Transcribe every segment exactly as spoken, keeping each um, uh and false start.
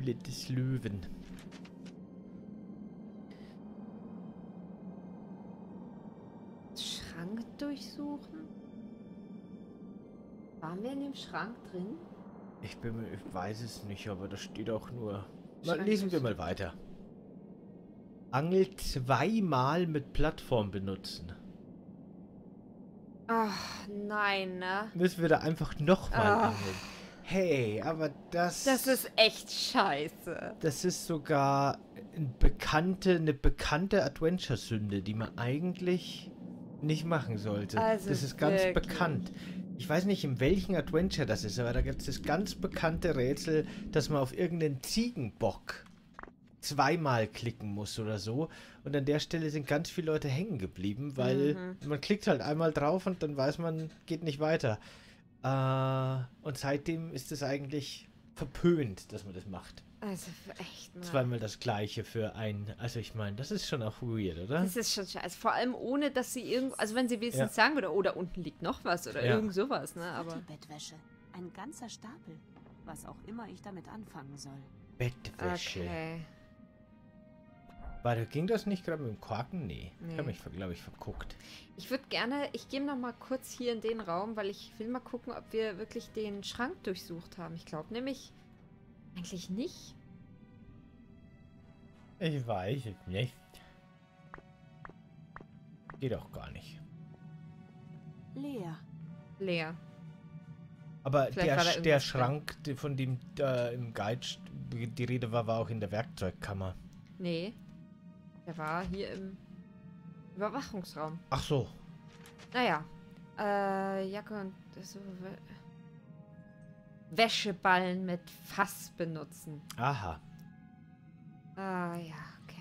Höhle des Löwen. Schrank durchsuchen? Waren wir in dem Schrank drin? Ich bin mir, ich weiß es nicht, aber da steht auch nur... Mal, Schrank lesen wir durchsuchen. mal weiter. Angel zweimal mit Plattform benutzen. Ach, nein, ne? Müssen wir da einfach nochmal Ah. angeln. Hey, aber das... Das ist echt scheiße. Das ist sogar eine bekannte, eine bekannte Adventure-Sünde, die man eigentlich nicht machen sollte. Also das ist ganz wirklich. bekannt. Ich weiß nicht, in welchem Adventure das ist, aber da gibt es das ganz bekannte Rätsel, dass man auf irgendeinen Ziegenbock zweimal klicken muss oder so. Und an der Stelle sind ganz viele Leute hängen geblieben, weil Mhm. man klickt halt einmal drauf und dann weiß man, geht nicht weiter. Äh, und seitdem ist es eigentlich verpönt, dass man das macht. Also echt mal. Zweimal das gleiche für ein... Also ich meine, das ist schon auch weird, oder? Das ist schon scheiße. Vor allem ohne, dass sie irgendwo... Also wenn sie wenigstens Ja. sagen würde, oh, da unten liegt noch was oder Ja. irgend sowas, ne? Aber... Bettwäsche. Ein ganzer Stapel. Was auch immer ich damit anfangen soll. Bettwäsche. Okay. Warte, ging das nicht gerade mit dem Korken? Nee. Ich Nee. habe mich, glaube ich, verguckt. Ich würde gerne... Ich gehe noch mal kurz hier in den Raum, weil ich will mal gucken, ob wir wirklich den Schrank durchsucht haben. Ich glaube nämlich... Eigentlich nicht. Ich weiß es nicht. Geht auch gar nicht. Leer. Leer. Aber Vielleicht war der, da der irgendwas Schrank, die- von dem da im Guide die Rede war, war auch in der Werkzeugkammer. Nee. Der war hier im Überwachungsraum. Ach so. Naja. Äh, Jacke und... So, Wäscheballen mit Fass benutzen. Aha. Ah, ja, okay.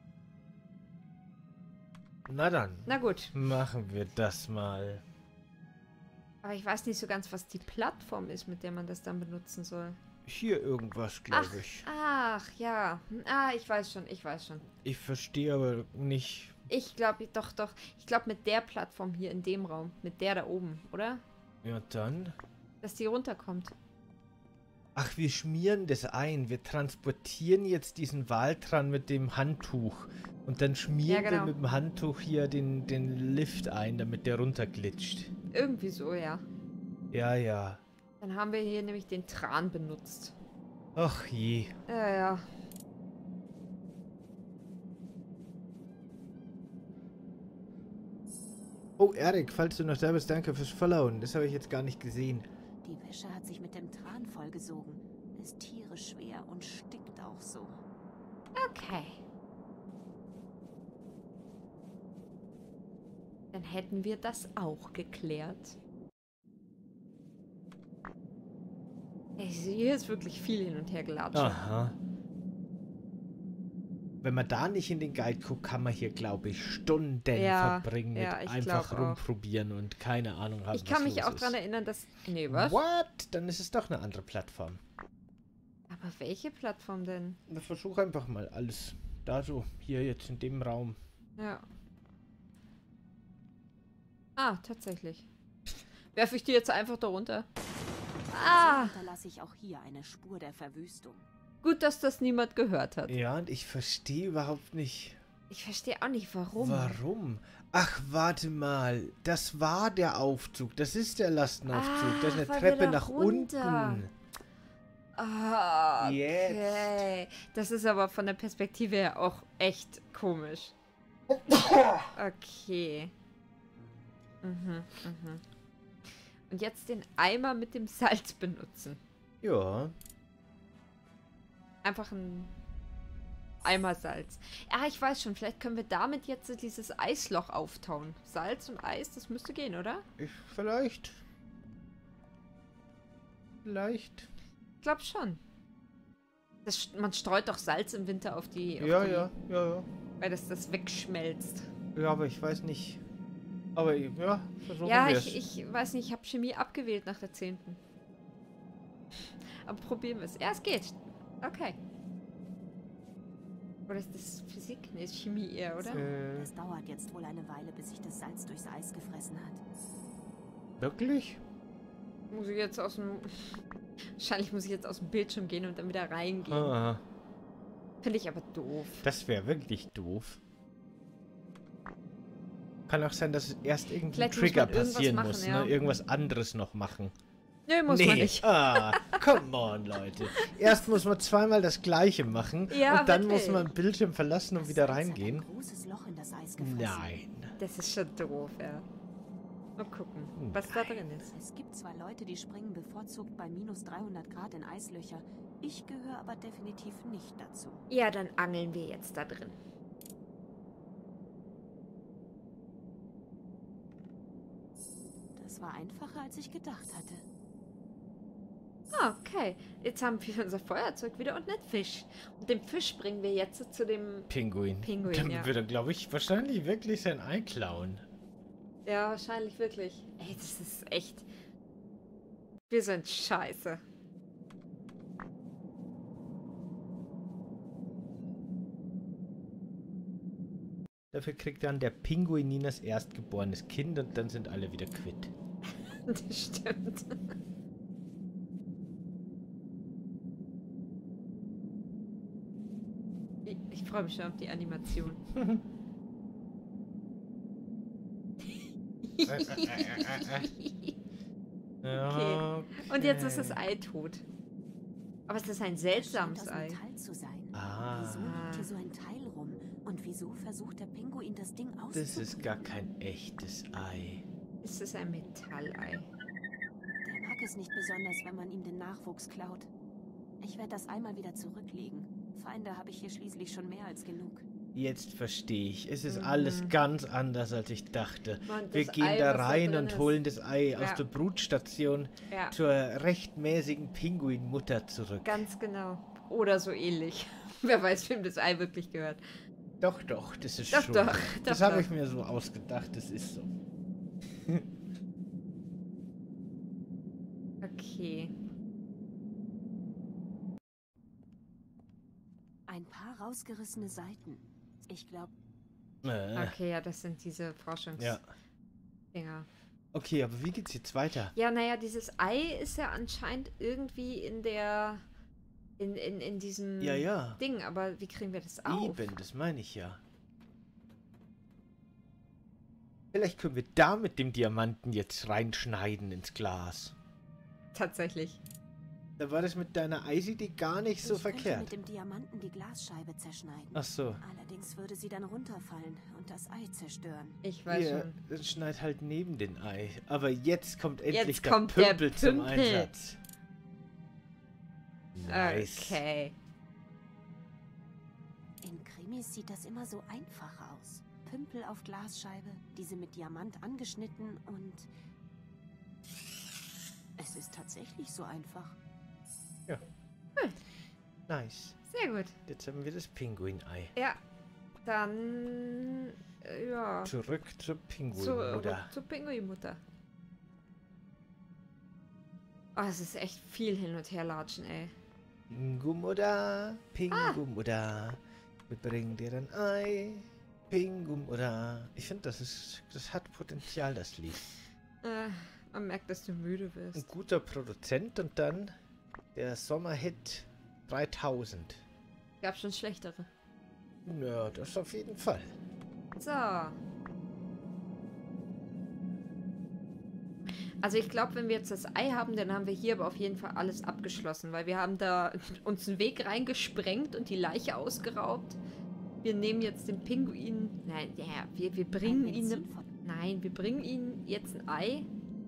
Na dann. Na gut. Machen wir das mal. Aber ich weiß nicht so ganz, was die Plattform ist, mit der man das dann benutzen soll. Hier irgendwas, glaube ich. Ach, ja. Ah, ich weiß schon, ich weiß schon. Ich verstehe aber nicht. Ich glaube, doch, doch. Ich glaube, mit der Plattform hier in dem Raum. Mit der da oben, oder? Ja, dann. Dass die runterkommt. Ach, wir schmieren das ein. Wir transportieren jetzt diesen Waltran mit dem Handtuch. Und dann schmieren Ja, genau. wir mit dem Handtuch hier den, den Lift ein, damit der runterglitscht. Irgendwie so, ja. Ja, ja. Dann haben wir hier nämlich den Tran benutzt. Ach je. Ja, ja. Oh, Erik, falls du noch da bist, danke fürs Followen. Das habe ich jetzt gar nicht gesehen. Die Wäsche hat sich mit dem Tran vollgesogen. Ist tierisch schwer und stinkt auch so. Okay. Dann hätten wir das auch geklärt. Ey, hier ist wirklich viel hin und her gelatscht. Aha. Wenn man da nicht in den Guide guckt, kann man hier, glaube ich, Stunden Ja, verbringen mit ja, ich einfach glaub auch. rumprobieren und keine Ahnung haben, Ich kann was mich los auch daran ist. erinnern, dass... Nee, was? What? Dann ist es doch eine andere Plattform. Aber welche Plattform denn? Na, versuch einfach mal alles. Da so, hier jetzt in dem Raum. Ja. Ah, tatsächlich. Werfe ich die jetzt einfach da runter? Ah, So hinterlasse ich auch hier eine Spur der Verwüstung. gut, dass das niemand gehört hat. Ja, und ich verstehe überhaupt nicht, Ich verstehe auch nicht, warum. warum. Ach, warte mal. Das war der Aufzug. Das ist der Lastenaufzug. das ist eine Ach, weil Treppe wir da nach runter. unten. Ah, okay. Jetzt. Das ist aber von der Perspektive her auch echt komisch. Okay. Mhm, mhm. Und jetzt den Eimer mit dem Salz benutzen. Ja. Einfach ein Eimer Salz. Ja, ich weiß schon, vielleicht können wir damit jetzt dieses Eisloch auftauen. Salz und Eis, das müsste gehen, oder? Ich, vielleicht. Vielleicht. Ich glaube schon. Das, man streut doch Salz im Winter auf die... Auf Ja, die, ja, ja, ja. Weil das das wegschmelzt. Ja, aber ich weiß nicht. Aber ja, versuchen Ja, wir ich, ich weiß nicht, ich habe Chemie abgewählt nach der zehnten. Aber probieren wir es. Ja, es geht. Okay. Oder ist das Physik? Nee, ist Chemie eher, oder? Äh, Es dauert jetzt wohl eine Weile, bis sich das Salz durchs Eis gefressen hat. wirklich? Muss ich jetzt aus dem Wahrscheinlich muss ich jetzt aus dem Bildschirm gehen und dann wieder reingehen. Ah, Finde ich aber doof. das wäre wirklich doof. Kann auch sein, dass erst irgendein Vielleicht muss Trigger man irgendwas passieren machen, muss, ja. ne? Irgendwas anderes noch machen. Nö, muss man nicht. Ah, come on, Leute. Erst muss man zweimal das Gleiche machen Ja, und dann wirklich. muss man den Bildschirm verlassen und Das wieder Eis hat reingehen. Ein großes Loch in das Eis gefressen. Nein. Das ist schon doof, ja. Mal gucken, was da drin ist. Es gibt zwar Leute, die springen bevorzugt bei minus dreihundert Grad in Eislöcher. Ich gehöre aber definitiv nicht dazu. Ja, dann angeln wir jetzt da drin. Das war einfacher, als ich gedacht hatte. Ah, okay. Jetzt haben wir unser Feuerzeug wieder und einen Fisch. Und den Fisch bringen wir jetzt zu dem... Pinguin. Pinguin, Dann ja. wird er, glaube ich, wahrscheinlich wirklich sein Ei klauen. Ja, wahrscheinlich wirklich. Ey, das ist echt... Wir sind scheiße. Dafür kriegt dann der Pinguin Ninas erstgeborenes Kind und dann sind alle wieder quitt. Das stimmt. Ich, ich freue mich schon auf die Animation. Okay. Und jetzt ist das Ei tot. Aber es ist ein seltsames Scheint aus Ei. Metall zu sein. Ah. Wieso liegt hier so ein Teil rum? Und wieso versucht der Pinguin das Ding Das auszubringen? ist gar kein echtes Ei. Es ist ein Metallei. Der mag es nicht besonders, wenn man ihm den Nachwuchs klaut. Ich werde das einmal wieder zurücklegen. Feinde habe ich hier schließlich schon mehr als genug. Jetzt verstehe ich. Es ist Mhm. alles ganz anders, als ich dachte. Mann, Wir das gehen Ei, da was da rein drin und ist. holen das Ei Ja. aus der Brutstation Ja, zur rechtmäßigen Pinguinmutter zurück. ganz genau. Oder so ähnlich. Wer weiß, wem das Ei wirklich gehört. Doch, doch, das ist Doch, schon. doch, das doch, habe doch. ich mir so ausgedacht, das ist so. Okay. Ein paar rausgerissene Seiten. Ich glaube, Äh, Okay, ja, das sind diese Forschungsdinger. ja. Okay, aber wie geht's jetzt weiter? Ja, naja, dieses Ei ist ja anscheinend irgendwie in der... In, in, in diesem Ja, ja. Ding, aber wie kriegen wir das auf? Eben, das meine ich ja. Vielleicht können wir da mit dem Diamanten jetzt reinschneiden ins Glas. Tatsächlich. Da war das mit deiner Eisidee gar nicht so ich könnte verkehrt. mit dem Diamanten die Glasscheibe zerschneiden. Ach so. Allerdings würde sie dann runterfallen und das Ei zerstören. Ich weiß Hier, schon. dann schneid halt neben den Ei. Aber jetzt kommt endlich Jetzt der kommt der Pümpel zum Pümpel. Einsatz. Nice. Okay. In Krimis sieht das immer so einfach aus. Pümpel auf Glasscheibe, diese mit Diamant angeschnitten und... Es ist tatsächlich so einfach. Nice. Sehr gut. Jetzt haben wir das Pinguinei. Ja. Dann... äh, Ja. Zurück zur Zurück Pinguinmutter. zur Pinguinmutter. Oh, es ist echt viel hin und her latschen, ey. Pinguinmutter, Pinguinmutter, wir bringen dir ein Ei. Pinguinmutter. Ich finde, das ist, das hat Potenzial, das Lied. Äh, man merkt, dass du müde Ein wirst. guter Produzent und dann der Sommerhit dreitausend. Gab schon schlechtere. Ja, das auf jeden Fall. So. Also ich glaube, wenn wir jetzt das Ei haben, dann haben wir hier aber auf jeden Fall alles abgeschlossen, weil wir haben da uns einen Weg reingesprengt und die Leiche ausgeraubt. Wir nehmen jetzt den Pinguin... Nein, ja, wir, wir bringen Ein ihn... Benzin von- Nein, wir bringen ihm jetzt ein Ei.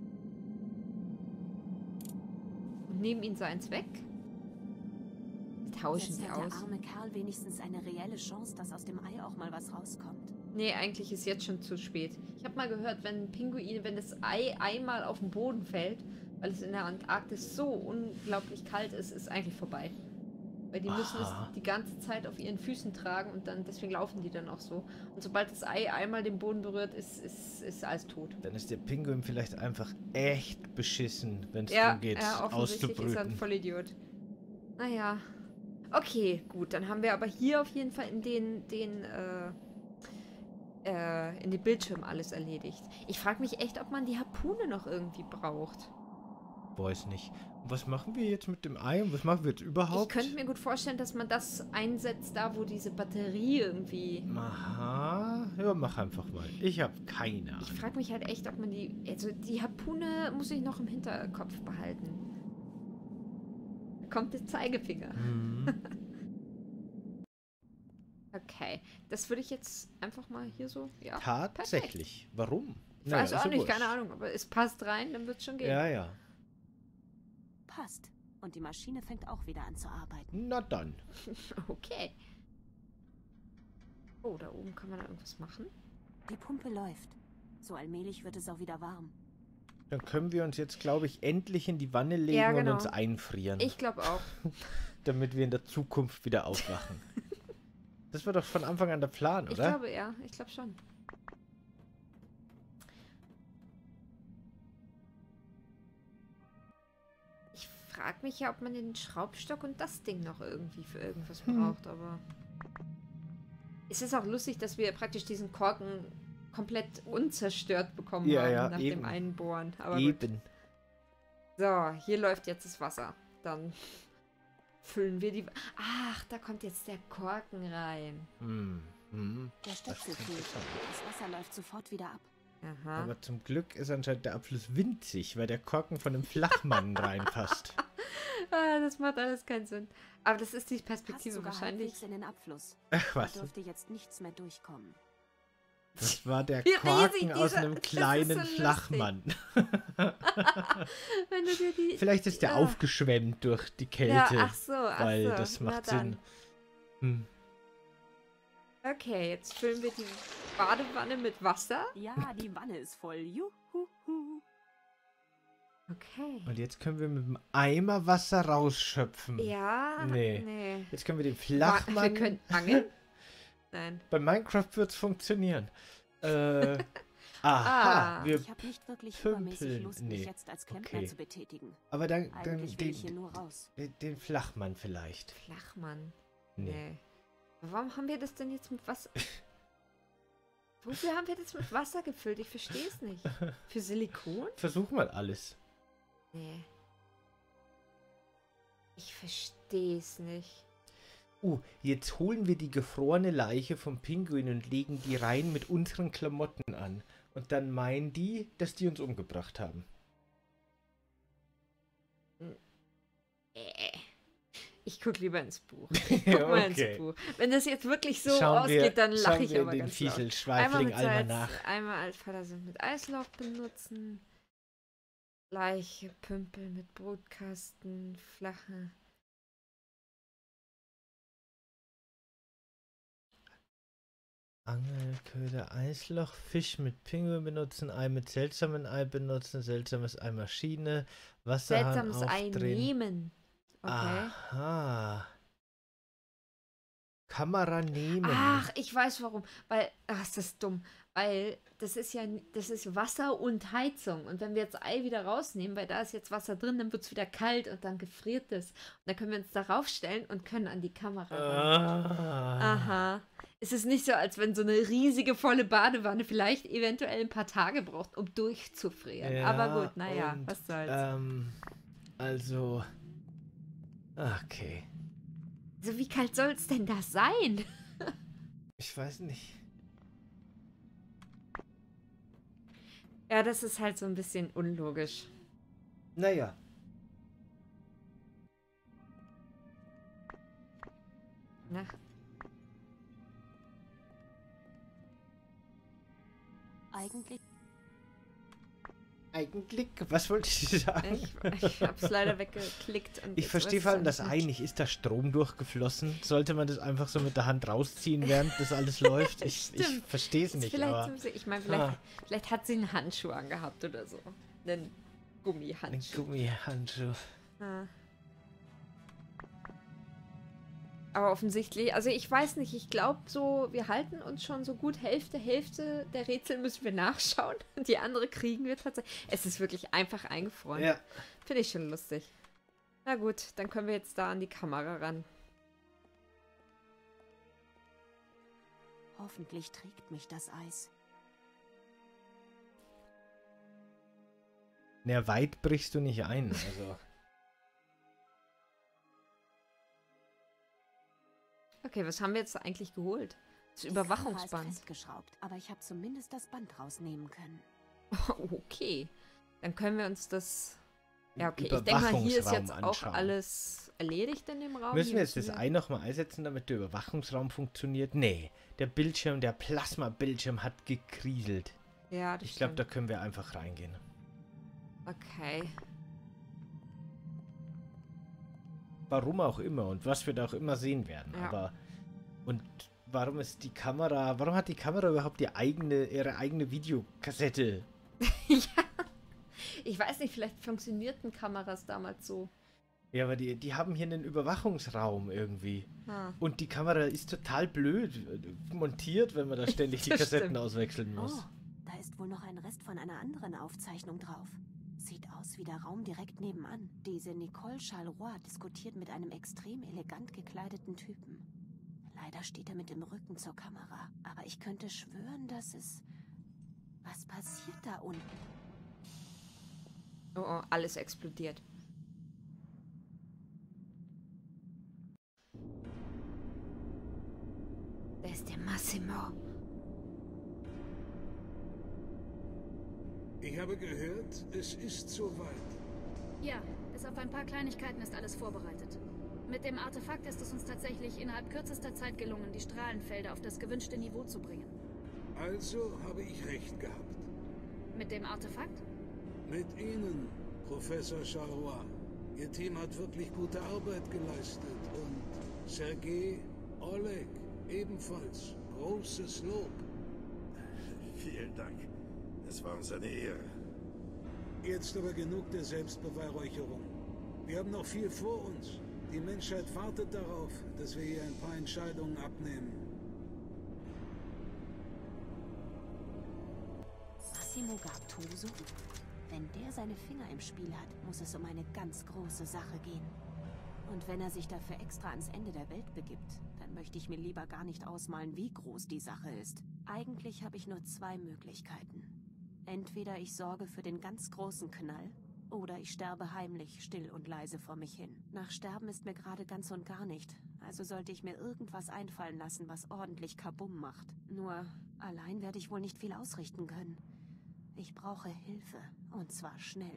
Und nehmen ihn seins weg. Tauschen Jetzt sie hat der aus. arme Kerl wenigstens eine reelle Chance, dass aus dem Ei auch mal was rauskommt. Nee, eigentlich ist jetzt schon zu spät. Ich habe mal gehört, wenn ein Pinguin, wenn das Ei einmal auf den Boden fällt, weil es in der Antarktis so unglaublich kalt ist, ist eigentlich vorbei. Weil die müssen Aha. es die ganze Zeit auf ihren Füßen tragen und dann deswegen laufen die dann auch so. Und sobald das Ei einmal den Boden berührt, ist, ist, ist alles tot. Dann ist der Pinguin vielleicht einfach echt beschissen, wenn es Ja, darum geht, ja, offensichtlich ist er ein auszubrüten. Vollidiot. Naja. Okay, gut. Dann haben wir aber hier auf jeden Fall in den, den, äh, äh, in den Bildschirm alles erledigt. Ich frage mich echt, ob man die Harpune noch irgendwie braucht. Weiß nicht. Und was machen wir jetzt mit dem Ei und was machen wir jetzt Ich überhaupt? könnte mir gut vorstellen, dass man das einsetzt, da wo diese Batterie irgendwie... Aha. Ja, mach einfach mal. Ich habe keine Ich Ahnung. frage mich halt echt, ob man die... Also die Harpune muss ich noch im Hinterkopf behalten. Da kommt der Zeigefinger. Hm. Okay, das würde ich jetzt einfach mal hier so... Ja, Tatsächlich. Warum? ich Naja, weiß ist auch ja nicht, wurscht. keine Ahnung, aber es passt rein, dann wird es schon gehen. Ja, ja. Passt. Und die Maschine fängt auch wieder an zu arbeiten. Na dann. Okay. Oh, da oben kann man da irgendwas machen. Die Pumpe läuft. So allmählich wird es auch wieder warm. Dann können wir uns jetzt, glaube ich, endlich in die Wanne legen Ja, genau. und uns einfrieren. Ich glaube auch. Damit wir in der Zukunft wieder aufwachen. Das war doch von Anfang an der Plan, Ich oder? glaube, ja. Ich glaube schon. Ich frage mich ja, ob man den Schraubstock und das Ding noch irgendwie für irgendwas Hm. braucht, aber... Es ist auch lustig, dass wir praktisch diesen Korken komplett unzerstört bekommen Ja, haben ja, nach eben. dem Einbohren. Aber gut. Eben. So, hier läuft jetzt das Wasser. Dann füllen wir die... Ach, da kommt jetzt der Korken rein. Hm. Hm. Der Stöpsel fehlt. Das Wasser läuft sofort wieder ab. Aha. Aber zum Glück ist anscheinend der Abfluss winzig, weil der Korken von einem Flachmann reinpasst. Ah, das macht alles keinen Sinn. Aber das ist die Passt Perspektive sogar wahrscheinlich. halbwegs in den Abfluss. Ach Da was, dürfte jetzt nichts mehr durchkommen. das war der Wie riesig Korken aus dieser- einem das ist kleinen so lustig. Flachmann. Wenn du dir die... Vielleicht ist der Ah. aufgeschwemmt durch die Kälte, Ja, ach so, ach weil so. das Na macht dann. Sinn. Hm. Okay, jetzt füllen wir die Badewanne mit Wasser. Ja, die Wanne ist voll. Juhu. Okay. Und jetzt können wir mit dem Eimer Wasser rausschöpfen. Ja, Nee. nee. Jetzt können wir den Wa- Flachmann... Wir können angeln? Nein. Bei Minecraft wird es funktionieren. Äh, Ah. aha, wir, Ich habe nicht wirklich übermäßig pümpeln. Lust, Nee, mich jetzt als Klempner okay. zu betätigen. aber dann, dann Eigentlich will ich hier den, nur raus. den, den Flachmann vielleicht. Flachmann. Nee. Nee. Warum haben wir das denn jetzt mit Wasser... Wofür haben wir das mit Wasser gefüllt? Ich verstehe es nicht. Für Silikon? Versuch mal alles. Nee. Ich verstehe es nicht. Uh, jetzt holen wir die gefrorene Leiche vom Pinguin und legen die rein mit unseren Klamotten an. Und dann meinen die, dass die uns umgebracht haben. Äh. Ich guck lieber ins Buch. Ich guck mal Okay. ins Buch. Wenn das jetzt wirklich so Schauen wir- ausgeht, dann lache schauen ich wir aber den ganz laut. Einmal Fieselschweifling mit einmal Salz, nach. einmal als Vater sind mit Eislauf benutzen. Leiche, Pümpel mit Brutkasten, flache. Angelköder, Eisloch, Fisch mit Pinguin benutzen, Ei mit seltsamen Ei benutzen, seltsames Ei Maschine, Wasserhahn Seltsames Ei aufdrehen. nehmen. Okay. Aha. Kamera nehmen. Ach, ich weiß warum. Weil, ach, ist das dumm. Weil das ist ja, das ist Wasser und Heizung. Und wenn wir jetzt Ei wieder rausnehmen, weil da ist jetzt Wasser drin, dann wird es wieder kalt und dann gefriert es. Und dann können wir uns darauf stellen und können an die Kamera ran. Ah. Aha. Es ist nicht so, als wenn so eine riesige volle Badewanne vielleicht eventuell ein paar Tage braucht, um durchzufrieren. Ja, Aber gut, naja, und, was soll's. Ähm, also. Okay. Also wie kalt soll es denn da sein? Ich weiß nicht. Ja, das ist halt so ein bisschen unlogisch. Naja. Ne? Eigentlich Eigentlich, was wollte ich sagen? Ich, ich hab's leider weggeklickt. Und Ich jetzt verstehe weiß vor allem ich das nicht. Ei nicht. Ist da Strom durchgeflossen? Sollte man das einfach so mit der Hand rausziehen, während das alles läuft? Ich, ich Stimmt. verstehe es Ist nicht, vielleicht aber so ein bisschen, ich meine, vielleicht, Ah. vielleicht hat sie einen Handschuh angehabt oder so. Einen ein Gummihandschuh. Gummihandschuh. Ah. Aber offensichtlich, also ich weiß nicht, ich glaube so, wir halten uns schon so gut Hälfte, Hälfte der Rätsel müssen wir nachschauen. Und die andere kriegen wir tatsächlich. Es ist wirklich einfach eingefroren. Ja. Finde ich schon lustig. Na gut, dann können wir jetzt da an die Kamera ran. hoffentlich trägt mich das Eis. Na, weit brichst du nicht ein. Also. Okay, was haben wir jetzt eigentlich geholt? Das Die Kamera ist Überwachungsband. festgeschraubt, aber ich habe zumindest das Band rausnehmen können. Okay. Dann können wir uns das... Ja, okay. Ich denke mal, hier ist jetzt auch anschauen. alles erledigt in dem Raum. Müssen Hier wir jetzt das Ei nochmal einsetzen, damit der Überwachungsraum funktioniert? Nee, der Bildschirm, der Plasma-Bildschirm hat gekriselt. Ja, das Ich glaube, da stimmt. können wir einfach reingehen. Okay. Warum auch immer und was wir da auch immer sehen werden. Ja. Aber und warum ist die Kamera, warum hat die Kamera überhaupt die eigene, ihre eigene Videokassette? Ja. Ich weiß nicht, vielleicht funktionierten Kameras damals so. Ja, aber die, die haben hier einen Überwachungsraum irgendwie. Ah. Und die Kamera ist total blöd montiert, wenn man da ständig die Das Kassetten stimmt. auswechseln muss. Oh, da ist wohl noch ein Rest von einer anderen Aufzeichnung drauf. Sieht aus wie der Raum direkt nebenan. Diese Nicole Charleroi diskutiert mit einem extrem elegant gekleideten Typen. Leider steht er mit dem Rücken zur Kamera. Aber ich könnte schwören, dass es... Was passiert da unten? Oh, oh, alles explodiert. Da ist der Massimo. Ich habe gehört, es ist soweit. Ja, bis auf ein paar Kleinigkeiten ist alles vorbereitet. Mit dem Artefakt ist es uns tatsächlich innerhalb kürzester Zeit gelungen, die Strahlenfelder auf das gewünschte Niveau zu bringen. Also habe ich recht gehabt. Mit dem Artefakt? Mit Ihnen, Professor Charleroi. Ihr Team hat wirklich gute Arbeit geleistet. Und Sergei, Oleg ebenfalls. Großes Lob. Vielen Dank. Es war uns eine Ehre. Jetzt aber genug der Selbstbeweihräucherung. Wir haben noch viel vor uns. Die Menschheit wartet darauf, dass wir hier ein paar Entscheidungen abnehmen. Massimo Gattuso? Wenn der seine Finger im Spiel hat, muss es um eine ganz große Sache gehen. Und wenn er sich dafür extra ans Ende der Welt begibt, dann möchte ich mir lieber gar nicht ausmalen, wie groß die Sache ist. Eigentlich habe ich nur zwei Möglichkeiten. Entweder ich sorge für den ganz großen Knall, oder ich sterbe heimlich, still und leise vor mich hin. Nach Sterben ist mir gerade ganz und gar nicht. Also sollte ich mir irgendwas einfallen lassen, was ordentlich Kabum macht. Nur, allein werde ich wohl nicht viel ausrichten können. Ich brauche Hilfe, und zwar schnell.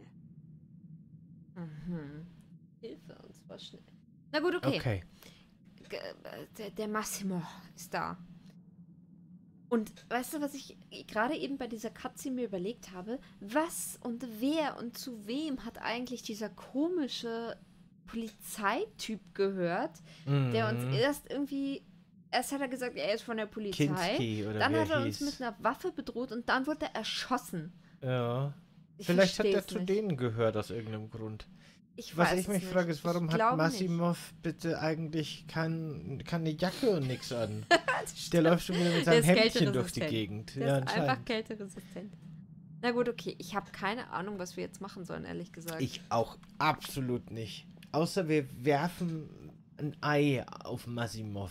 Mhm. Hilfe, und zwar schnell. Na gut, okay. Okay. G- Der, der Massimo ist da. Und weißt du, was ich gerade eben bei dieser Cutscene mir überlegt habe? Was und wer und zu wem hat eigentlich dieser komische Polizeityp gehört, der uns Mhm. erst irgendwie... Erst hat er gesagt, er ist von der Polizei. Kinski oder Dann wie hat er er uns hieß. mit einer Waffe bedroht und dann wurde er erschossen. Ja. Ich Vielleicht hat er versteh's zu nicht. denen gehört aus irgendeinem Grund. Ich Was weiß ich es mich nicht. frage, ist, Ich warum hat glaube Massimov bitte eigentlich kein, keine Jacke und nichts an? nicht. Der läuft schon wieder mit Der seinem ist Hemdchen durch die kälteresistent. Gegend. Der ja, ist einfach anscheinend. kälteresistent. Na gut, okay. Ich habe keine Ahnung, was wir jetzt machen sollen, ehrlich gesagt. Ich auch absolut nicht. Außer wir werfen ein Ei auf Massimov.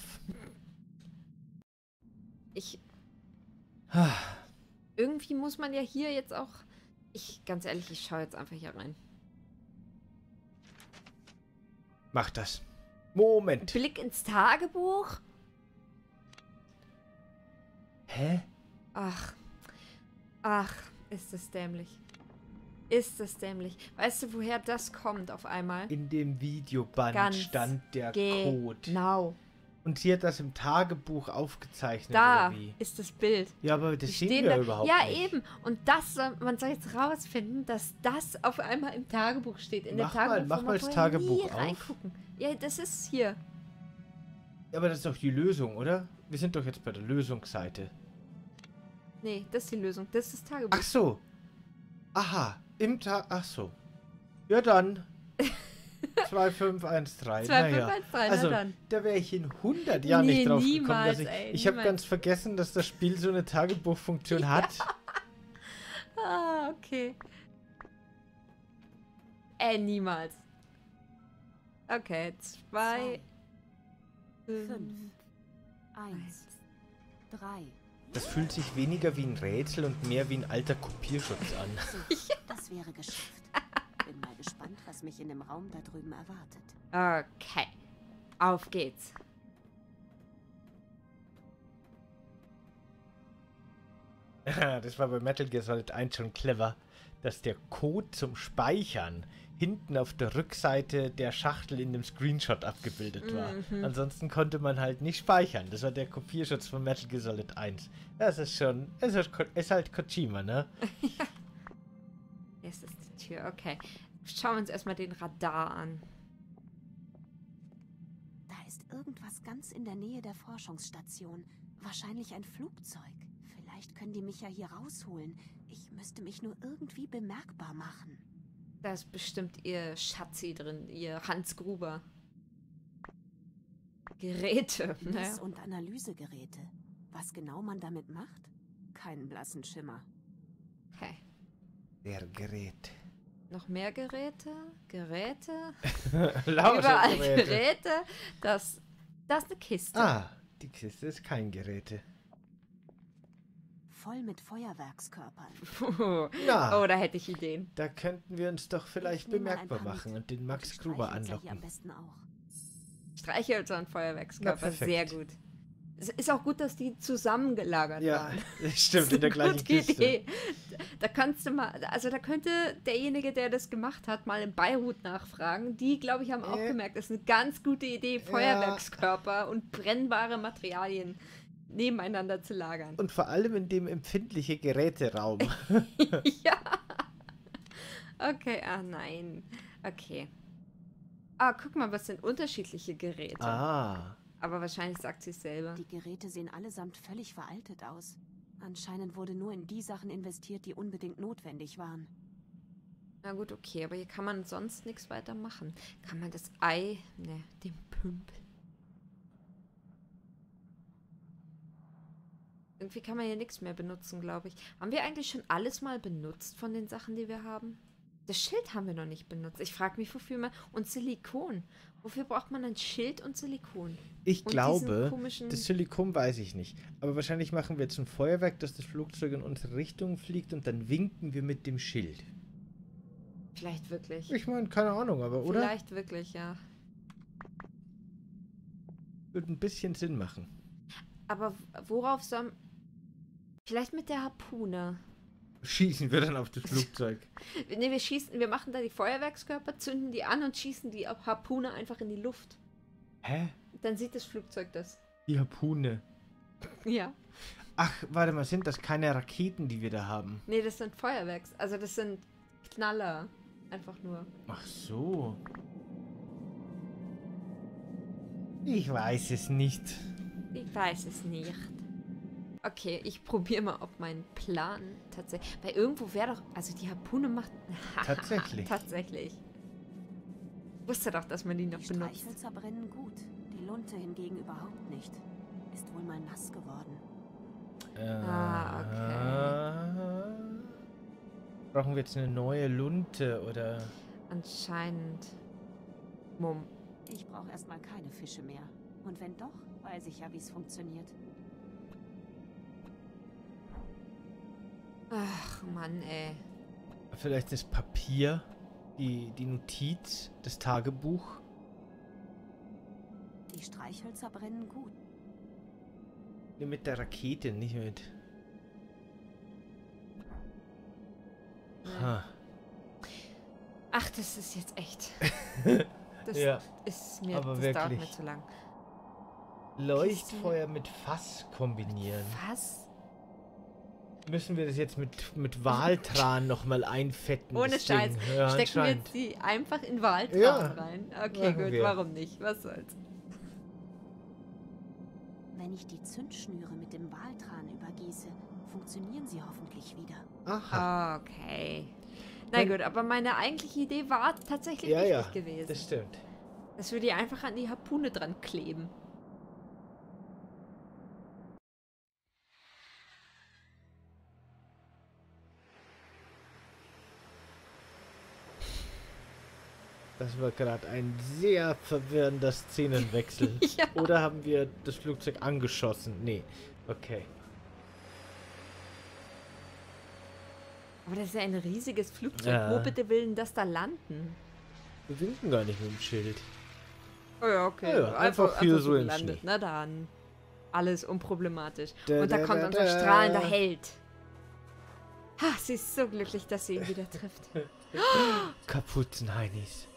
Ich, Ah, irgendwie muss man ja hier jetzt auch... Ich, ganz ehrlich, ich schaue jetzt einfach hier rein. Mach das. Moment. Blick ins Tagebuch? Hä? Ach. Ach, ist das dämlich. Ist das dämlich. Weißt du, woher das kommt auf einmal? In dem Videoband Ganz stand der Code. Genau. Und sie hat das im Tagebuch aufgezeichnet, Da oder wie? ist das Bild. Ja, aber das Die sehen stehen wir da. überhaupt ja, nicht. eben. Und das soll, man soll jetzt rausfinden, dass das auf einmal im Tagebuch steht. In Mach dem mal- Tagebuch, mach wo mal man das vorher Tagebuch nie auf. reingucken. Ja, das ist hier. Ja, aber das ist doch die Lösung, oder? Wir sind doch jetzt bei der Lösungsseite. Nee, das ist die Lösung. Das ist das Tagebuch. Ach so. Aha. Im Tag. Ach so. Ja, dann. zwei fünf eins drei. zwei fünf Naja. eins drei, Also, na dann. da wäre ich in hundert Jahren Nee, nicht drauf gekommen. niemals, Dass ich ey, ich habe niemals. ganz vergessen, dass das Spiel so eine Tagebuchfunktion hat. Ah, okay. Äh, niemals. Okay, zwei, fünf, Fünf, eins, drei. Das fühlt sich weniger wie ein Rätsel und mehr wie ein alter Kopierschutz an. Das wäre geschafft. was mich in dem Raum da drüben erwartet. Okay. Auf geht's. Das war bei Metal Gear Solid eins schon clever, dass der Code zum Speichern hinten auf der Rückseite der Schachtel in dem Screenshot abgebildet war. Mhm. Ansonsten konnte man halt nicht speichern. Das war der Kopierschutz von Metal Gear Solid eins. Das ist schon, es ist, ist halt Kojima, ne? Ja. Jetzt ist die Tür, okay. Schauen wir uns erstmal den Radar an. Da ist irgendwas ganz in der Nähe der Forschungsstation. Wahrscheinlich ein Flugzeug. Vielleicht können die mich ja hier rausholen. Ich müsste mich nur irgendwie bemerkbar machen. Da ist bestimmt ihr Schatzi drin, ihr Hans Gruber. Geräte. Mess- Naja. und Analysegeräte. Was genau man damit macht? Keinen blassen Schimmer. Okay. Der Gerät. Noch mehr Geräte? Geräte? Lauter Überall Geräte. Geräte. Das, das ist eine Kiste. Ah, die Kiste ist kein Geräte. Voll mit Feuerwerkskörpern. Puh. Na, Oh, da hätte ich Ideen. da könnten wir uns doch vielleicht Ich nehme mal ein bemerkbar paar machen mit. und den Und Max die Gruber Streichhölzer hier am anlocken. besten auch. Streichhölzer und Feuerwerkskörper, Na, perfekt. sehr gut. Es ist auch gut, dass die zusammengelagert Ja, waren. das stimmt, in der Das ist eine gleichen gute Kiste. Idee. Da kannst du mal, also da könnte derjenige, der das gemacht hat, mal in Beirut nachfragen. Die, glaube ich, haben auch Äh. gemerkt, das ist eine ganz gute Idee, Feuerwerkskörper und brennbare Materialien nebeneinander zu lagern. Und vor allem in dem empfindlichen Geräteraum. Ja. Okay, ah nein. Okay. Ah, guck mal, was sind unterschiedliche Geräte. Ah. Aber wahrscheinlich sagt sie es selber. Die Geräte sehen allesamt völlig veraltet aus. Anscheinend wurde nur in die Sachen investiert, die unbedingt notwendig waren. Na gut, okay, aber hier kann man sonst nichts weiter machen. Kann man das Ei, ne, den Pümpel. Irgendwie kann man hier nichts mehr benutzen, glaube ich. Haben wir eigentlich schon alles mal benutzt von den Sachen, die wir haben? Das Schild haben wir noch nicht benutzt. Ich frage mich, wofür man... Und Silikon. Wofür braucht man ein Schild und Silikon? Ich Und glaube, diesen komischen- das Silikon weiß ich nicht. Aber wahrscheinlich machen wir jetzt ein Feuerwerk, dass das Flugzeug in unsere Richtung fliegt und dann winken wir mit dem Schild. Vielleicht wirklich. Ich meine, keine Ahnung, aber oder? Vielleicht wirklich, ja. Würde ein bisschen Sinn machen. Aber worauf soll... Vielleicht mit der Harpune. Schießen wir dann auf das Flugzeug. Ne, wir schießen, wir machen da die Feuerwerkskörper, zünden die an und schießen die Harpune einfach in die Luft. Hä? Dann sieht das Flugzeug das. Die Harpune. Ja. Ach, warte mal, sind das keine Raketen, die wir da haben? Nee, das sind Feuerwerks. Also das sind Knaller. Einfach nur. Ach so. Ich weiß es nicht. Ich weiß es nicht. Okay, ich probiere mal, ob mein Plan tatsächlich... Weil irgendwo wäre doch... Also die Harpune macht... Tatsächlich. Tatsächlich. Ich wusste doch, dass man die noch Die benutzt. Streichhölzer brennen gut. Die Lunte hingegen überhaupt nicht. Ist wohl mal nass geworden. Ah, okay. Brauchen wir jetzt eine neue Lunte oder... Anscheinend. Mumm. Ich brauche erstmal keine Fische mehr. Und wenn doch, weiß ich ja, wie es funktioniert. Ach, Mann, ey. Vielleicht das Papier, die, die Notiz, das Tagebuch. Die Streichhölzer brennen gut. Nee, mit der Rakete, nicht mit... Ha. Ach, das ist jetzt echt. Das Ja, ist mir, aber das dauert mir wirklich. zu lang. Leuchtfeuer mit Fass kombinieren. Was? Müssen wir das jetzt mit, mit Waltran nochmal einfetten? Ohne das Scheiß. Ding? Ja, Stecken wir anscheinend. jetzt die einfach in Waldrahmen Ja, rein? Okay, machen gut, wir. warum nicht? Was soll's? Wenn ich die Zündschnüre mit dem Waltran übergieße, funktionieren sie hoffentlich wieder. Aha. Okay. Na Wenn- gut, aber meine eigentliche Idee war tatsächlich Ja, richtig ja, gewesen. das stimmt. Dass wir die einfach an die Harpune dran kleben. Das war gerade ein sehr verwirrender Szenenwechsel. Ja. Oder haben wir das Flugzeug angeschossen? Nee. Okay. Aber das ist ja ein riesiges Flugzeug. Ja. Wo bitte will denn das da landen? Wir winken gar nicht mit dem Schild. Oh ja, okay. Ja, ja, einfach hier so im gelandet. Schnee. Na dann. Alles unproblematisch. Da, Und da, da, kommt da, unser da. strahlender Held. Ha, sie ist so glücklich, dass sie ihn wieder trifft. Kapuzenheinis.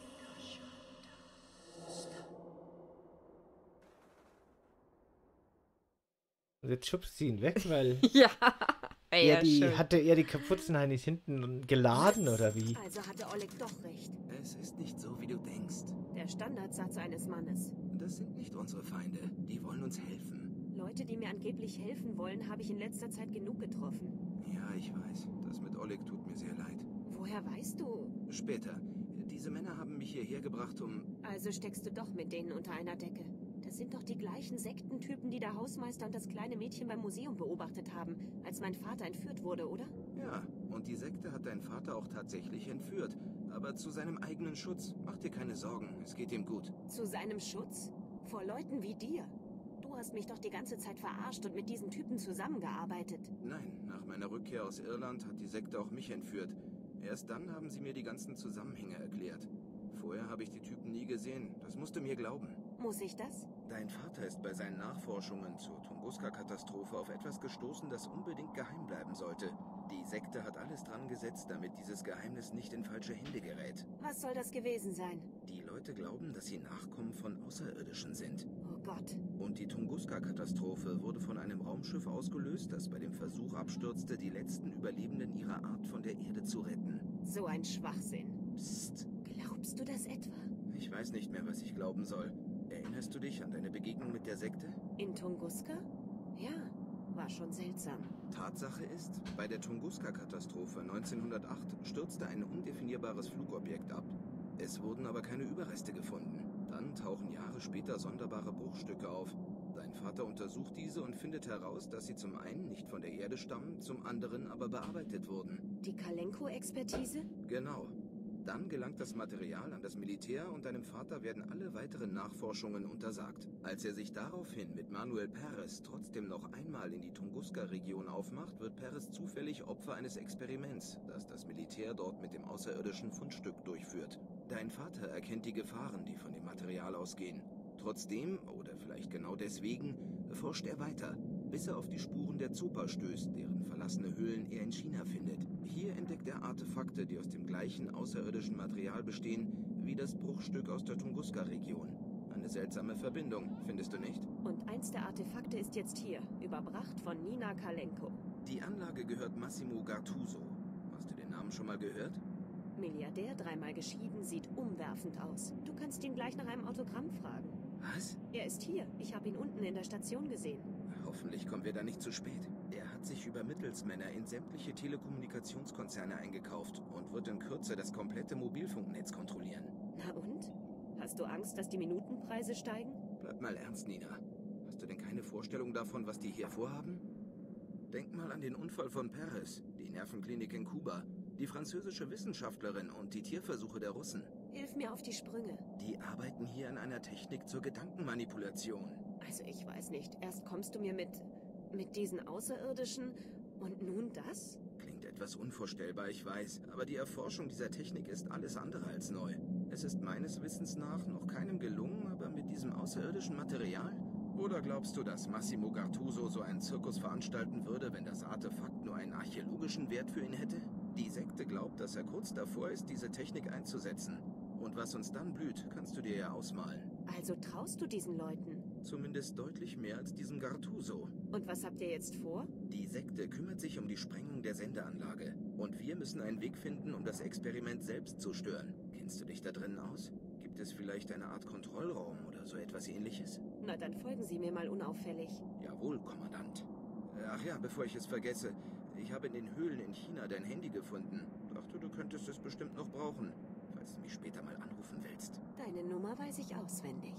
Und jetzt schubst sie ihn weg, weil Ja. er Ja, die, schön. hatte er die Kapuzenheinis hinten geladen oder wie? Also hatte Oleg doch recht. Es ist nicht so, wie du denkst. Der Standardsatz eines Mannes. Das sind nicht unsere Feinde. Die wollen uns helfen. Leute, die mir angeblich helfen wollen, habe ich in letzter Zeit genug getroffen. Ja, ich weiß. Das mit Oleg tut mir sehr leid. Woher weißt du? Später. Diese Männer haben mich hierher gebracht, um... Also steckst du doch mit denen unter einer Decke. Das sind doch die gleichen Sektentypen, die der Hausmeister und das kleine Mädchen beim Museum beobachtet haben, als mein Vater entführt wurde, oder? Ja, und die Sekte hat deinen Vater auch tatsächlich entführt. Aber zu seinem eigenen Schutz. Mach dir keine Sorgen, es geht ihm gut. Zu seinem Schutz? Vor Leuten wie dir? Du hast mich doch die ganze Zeit verarscht und mit diesen Typen zusammengearbeitet. Nein, nach meiner Rückkehr aus Irland hat die Sekte auch mich entführt. Erst dann haben sie mir die ganzen Zusammenhänge erklärt. Vorher habe ich die Typen nie gesehen. Das musst du mir glauben. Muss ich das? Dein Vater ist bei seinen Nachforschungen zur Tunguska-Katastrophe auf etwas gestoßen, das unbedingt geheim bleiben sollte. Die Sekte hat alles dran gesetzt, damit dieses Geheimnis nicht in falsche Hände gerät. Was soll das gewesen sein? Die Leute glauben, dass sie Nachkommen von Außerirdischen sind. Oh Gott. Und die Tunguska-Katastrophe wurde von einem Raumschiff ausgelöst, das bei dem Versuch abstürzte, die letzten Überlebenden ihrer Art von der Erde zu retten. So ein Schwachsinn. Psst. Glaubst du das etwa? Ich weiß nicht mehr, was ich glauben soll. Erinnerst du dich an deine Begegnung mit der Sekte? In Tunguska? Ja, war schon seltsam. Tatsache ist, bei der Tunguska-Katastrophe neunzehnhundertacht stürzte ein undefinierbares Flugobjekt ab. Es wurden aber keine Überreste gefunden. Dann tauchen Jahre später sonderbare Bruchstücke auf. Dein Vater untersucht diese und findet heraus, dass sie zum einen nicht von der Erde stammen, zum anderen aber bearbeitet wurden. Die Kalenko-Expertise? Genau. Dann gelangt das Material an das Militär und deinem Vater werden alle weiteren Nachforschungen untersagt. Als er sich daraufhin mit Manuel Perez trotzdem noch einmal in die Tunguska-Region aufmacht, wird Perez zufällig Opfer eines Experiments, das das Militär dort mit dem außerirdischen Fundstück durchführt. Dein Vater erkennt die Gefahren, die von dem Material ausgehen. Trotzdem, oder vielleicht genau deswegen, forscht er weiter, bis er auf die Spuren der Zopa stößt, deren verlassene Höhlen er in China findet. Hier entdeckt er Artefakte, die aus dem gleichen außerirdischen Material bestehen, wie das Bruchstück aus der Tunguska-Region. Eine seltsame Verbindung, findest du nicht? Und eins der Artefakte ist jetzt hier, überbracht von Nina Kalenko. Die Anlage gehört Massimo Gattuso. Hast du den Namen schon mal gehört? Milliardär, dreimal geschieden, sieht umwerfend aus. Du kannst ihn gleich nach einem Autogramm fragen. Was? Er ist hier. Ich habe ihn unten in der Station gesehen. Hoffentlich kommen wir da nicht zu spät. Er hat sich über Mittelsmänner in sämtliche Telekommunikationskonzerne eingekauft und wird in Kürze das komplette Mobilfunknetz kontrollieren. Na und? Hast du Angst, dass die Minutenpreise steigen? Bleib mal ernst, Nina. Hast du denn keine Vorstellung davon, was die hier vorhaben? Denk mal an den Unfall von Perez, die Nervenklinik in Kuba, die französische Wissenschaftlerin und die Tierversuche der Russen. Hilf mir auf die Sprünge. Die arbeiten hier an einer Technik zur Gedankenmanipulation. Also ich weiß nicht. Erst kommst du mir mit... mit diesen Außerirdischen und nun das? Klingt etwas unvorstellbar, ich weiß, aber die Erforschung dieser Technik ist alles andere als neu. Es ist meines Wissens nach noch keinem gelungen, aber mit diesem außerirdischen Material? Oder glaubst du, dass Massimo Gattuso so einen Zirkus veranstalten würde, wenn das Artefakt nur einen archäologischen Wert für ihn hätte? Die Sekte glaubt, dass er kurz davor ist, diese Technik einzusetzen. Und was uns dann blüht, kannst du dir ja ausmalen. Also traust du diesen Leuten? Zumindest deutlich mehr als diesem Gattuso. Und was habt ihr jetzt vor? Die Sekte kümmert sich um die Sprengung der Sendeanlage. Und wir müssen einen Weg finden, um das Experiment selbst zu stören. Kennst du dich da drinnen aus? Gibt es vielleicht eine Art Kontrollraum oder so etwas Ähnliches? Na, dann folgen Sie mir mal unauffällig. Jawohl, Kommandant. Ach ja, bevor ich es vergesse. Ich habe in den Höhlen in China dein Handy gefunden. Dachte, du könntest es bestimmt noch brauchen, falls du mich später mal anrufen willst. Deine Nummer weiß ich auswendig.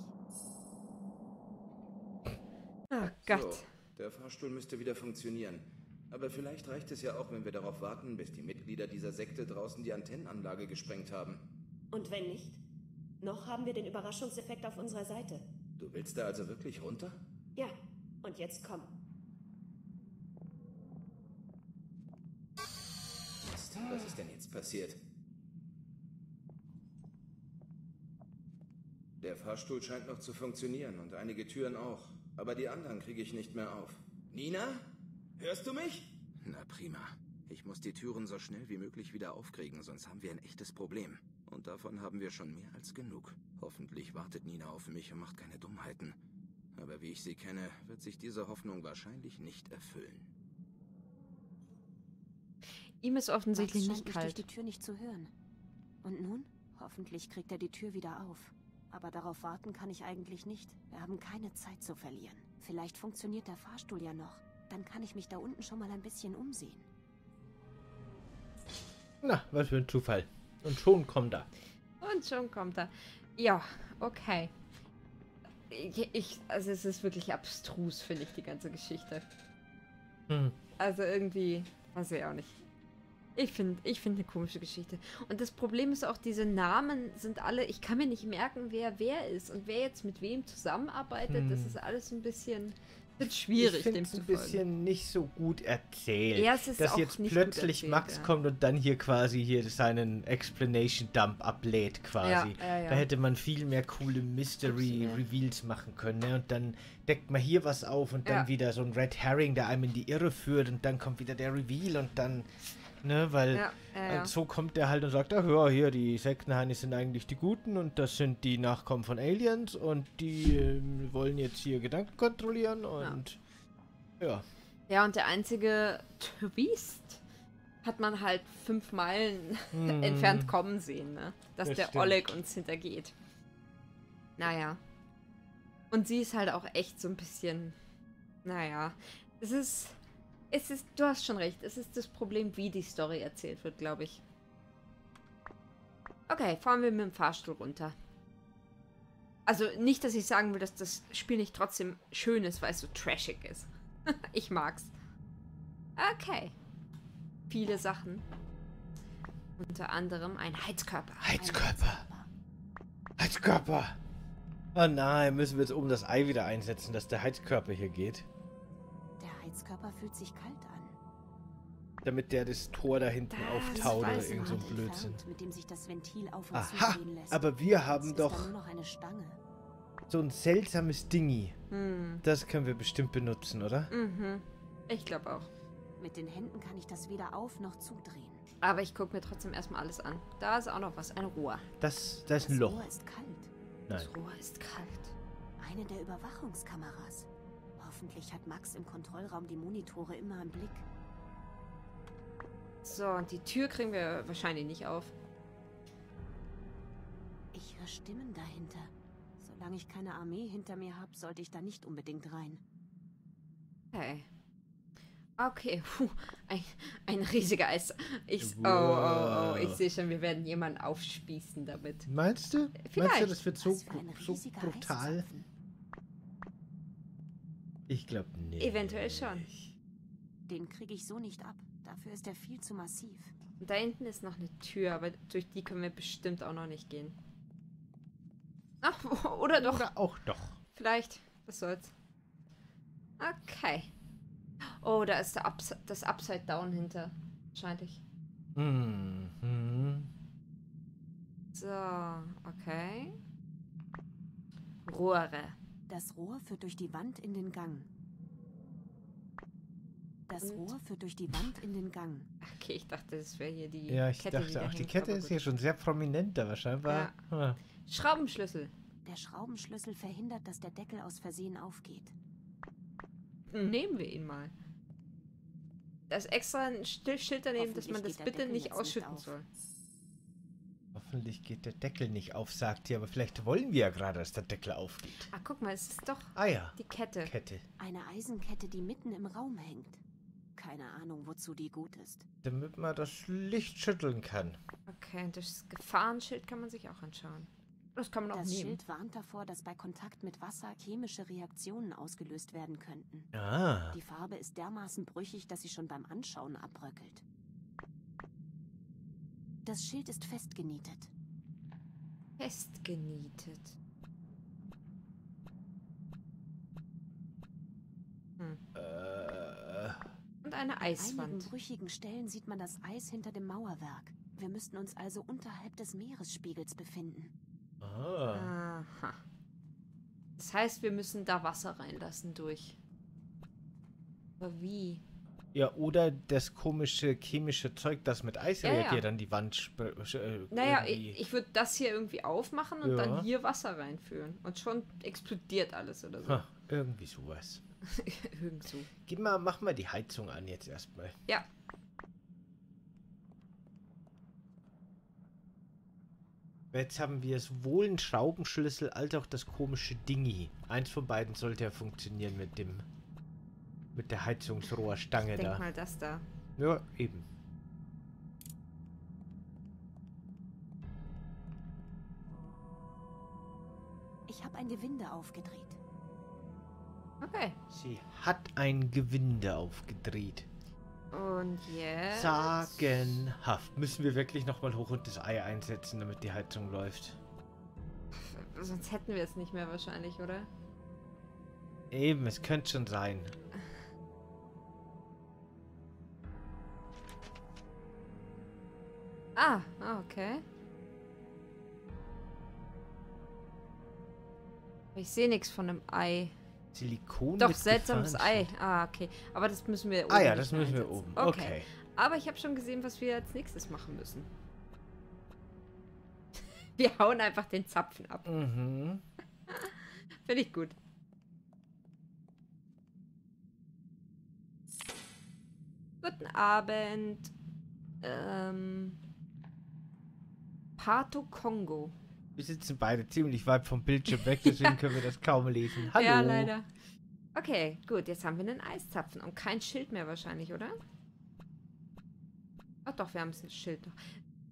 Oh Gott. So, der Fahrstuhl müsste wieder funktionieren. Aber vielleicht reicht es ja auch, wenn wir darauf warten, bis die Mitglieder dieser Sekte draußen die Antennenanlage gesprengt haben. Und wenn nicht? Noch haben wir den Überraschungseffekt auf unserer Seite. Du willst da also wirklich runter? Ja, und jetzt komm. Was ist denn jetzt passiert? Der Fahrstuhl scheint noch zu funktionieren und einige Türen auch. Aber die anderen kriege ich nicht mehr auf. Nina? Hörst du mich? Na prima. Ich muss die Türen so schnell wie möglich wieder aufkriegen, sonst haben wir ein echtes Problem. Und davon haben wir schon mehr als genug. Hoffentlich wartet Nina auf mich und macht keine Dummheiten. Aber wie ich sie kenne, wird sich diese Hoffnung wahrscheinlich nicht erfüllen. Ihm ist offensichtlich Max scheint nicht mich kalt. durch die Tür nicht zu hören. Und nun? Hoffentlich kriegt er die Tür wieder auf. Aber darauf warten kann ich eigentlich nicht. Wir haben keine Zeit zu verlieren. Vielleicht funktioniert der Fahrstuhl ja noch. Dann kann ich mich da unten schon mal ein bisschen umsehen. Na, was für ein Zufall. Und schon kommt er. Und schon kommt er. Ja, okay. Ich, ich, also es ist wirklich abstrus, finde ich, die ganze Geschichte. Hm. Also irgendwie, weiß ich auch nicht. Ich finde ich find eine komische Geschichte. Und das Problem ist auch, diese Namen sind alle, ich kann mir nicht merken, wer wer ist und wer jetzt mit wem zusammenarbeitet. Hm. Das ist alles ein bisschen, wird schwierig, ich finde dem es zu ein folgen. bisschen nicht so gut erzählt. Ja, es ist dass auch jetzt nicht plötzlich gut erzählt, Max ja. kommt und dann hier quasi hier seinen Explanation Dump ablädt quasi. Ja, ja, ja. Da hätte man viel mehr coole Mystery Ja. Reveals machen können. Ne? Und dann deckt man hier was auf und dann Ja. wieder so ein Red Herring, der einem in die Irre führt und dann kommt wieder der Reveal und dann, ne, weil Ja, ja, ja. äh, so kommt der halt und sagt, ach ja, hier, die Sektenheinis sind eigentlich die Guten und das sind die Nachkommen von Aliens und die äh, wollen jetzt hier Gedanken kontrollieren und ja. Ja, und der einzige Twist hat man halt fünf Meilen Hm. entfernt kommen sehen, ne? Dass Das der stimmt. Oleg uns hintergeht. Naja. Und sie ist halt auch echt so ein bisschen. Naja. Es ist. Es ist. Du hast schon recht. Es ist das Problem, wie die Story erzählt wird, glaube ich. Okay, fahren wir mit dem Fahrstuhl runter. Also nicht, dass ich sagen will, dass das Spiel nicht trotzdem schön ist, weil es so trashig ist. Ich mag's. Okay. Viele Sachen. Unter anderem ein Heizkörper. Heizkörper. Heizkörper. Oh nein, müssen wir jetzt oben das Ei wieder einsetzen, dass der Heizkörper hier geht. Der Heizkörper fühlt sich kalt an. Damit der das Tor da hinten Das auftaut oder weiß irgend so ein Weit Blödsinn. entfernt, mit dem sich das Ventil auf und Aha, zu drehen lässt. aber wir Jetzt haben ist da doch nur noch eine Stange. so ein seltsames Dingi. Hm. Das können wir bestimmt benutzen, oder? Mhm. Ich glaube auch. Mit den Händen kann ich das weder auf noch zudrehen. Aber ich gucke mir trotzdem erstmal alles an. Da ist auch noch was. Ein Rohr. Das, das ist Das ein Loch. Rohr ist kalt. Nein. Das Rohr ist kalt. Eine der Überwachungskameras. Hoffentlich hat Max im Kontrollraum die Monitore immer im Blick. So, und die Tür kriegen wir wahrscheinlich nicht auf. Ich höre Stimmen dahinter. Solange ich keine Armee hinter mir habe, sollte ich da nicht unbedingt rein. Okay. Okay, puh, ein, ein riesiger Eis. Ich, oh, oh, oh, ich Wow. sehe schon, wir werden jemanden aufspießen damit. Meinst du? Meinst du, Vielleicht. das wird so, Was für ein so riesiger brutal? Eiszapfen. Ich glaube nicht. Eventuell schon. Den kriege ich so nicht ab. Dafür ist er viel zu massiv. Und da hinten ist noch eine Tür, aber durch die können wir bestimmt auch noch nicht gehen. Ach, oder doch. Oder auch doch. Vielleicht. Was soll's. Okay. Oh, da ist der Ups das Upside Down hinter. Wahrscheinlich. Mhm. So, okay. Rohre. Das Rohr führt durch die Wand in den Gang. Das Und? Rohr führt durch die Wand in den Gang. Okay, ich dachte, das wäre hier die Ja, ich Kette, die dachte da auch, die hängt, Kette aber ist gut. hier schon sehr prominent, aber scheinbar. Ah. Schraubenschlüssel. Der Schraubenschlüssel verhindert, dass der Deckel aus Versehen aufgeht. Nehmen wir ihn mal. Da ist extra ein Still- Schild daneben, dass man Hoffentlich das geht der bitte Deckel nicht jetzt nicht ausschütten auf. soll. Hoffentlich geht der Deckel nicht auf, sagt ihr, aber vielleicht wollen wir ja gerade, dass der Deckel aufgeht. Ah, guck mal, es ist doch Ah ja, die Kette. Kette. Eine Eisenkette, die mitten im Raum hängt. Keine Ahnung, wozu die gut ist. Damit man das Licht schütteln kann. Okay, das Gefahrenschild kann man sich auch anschauen. Das kann man auch Das nehmen. Schild warnt davor, dass bei Kontakt mit Wasser chemische Reaktionen ausgelöst werden könnten. Ah. Die Farbe ist dermaßen brüchig, dass sie schon beim Anschauen abbröckelt. Das Schild ist festgenietet. Festgenietet. Hm. Äh, Und eine An einigen Eiswand. brüchigen Stellen sieht man das Eis hinter dem Mauerwerk. Wir müssten uns also unterhalb des Meeresspiegels befinden. Ah. Aha. Das heißt, wir müssen da Wasser reinlassen durch. Aber wie? Ja, oder das komische chemische Zeug, das mit Eis Ja, reagiert, ja. an die Wand. Sp äh, Naja, irgendwie. ich, ich würde das hier irgendwie aufmachen und Ja. dann hier Wasser reinführen. Und schon explodiert alles oder so. Ha, irgendwie sowas. Irgend so. Gib mal, mach mal die Heizung an jetzt erstmal. Ja. Jetzt haben wir sowohl einen Schraubenschlüssel als auch das komische Dingi. Eins von beiden sollte ja funktionieren mit dem mit der Heizungsrohrstange Denk da. mal das da. Ja, eben. Ich habe ein Gewinde aufgedreht. Okay. Sie hat ein Gewinde aufgedreht. Und jetzt? Sagenhaft. Müssen wir wirklich nochmal hoch und das Ei einsetzen, damit die Heizung läuft? Sonst hätten wir es nicht mehr wahrscheinlich, oder? Eben, es könnte schon sein. Ah, ah, okay. Ich sehe nichts von einem Ei. Silikon Doch, mit seltsames Ei. Gefahrenstoff. Ah, okay. Aber das müssen wir oben Ah ja, nicht das müssen wir einsetzen. oben. Okay. Okay. Aber ich habe schon gesehen, was wir als nächstes machen müssen. Wir hauen einfach den Zapfen ab. Mhm. Finde ich gut. Guten Abend. Ähm. Pato Kongo. Wir sitzen beide ziemlich weit vom Bildschirm weg, deswegen können wir das kaum lesen. Hallo. Ja, leider. Okay, gut. Jetzt haben wir einen Eiszapfen und kein Schild mehr wahrscheinlich, oder? Ach doch, wir haben ein Schild noch.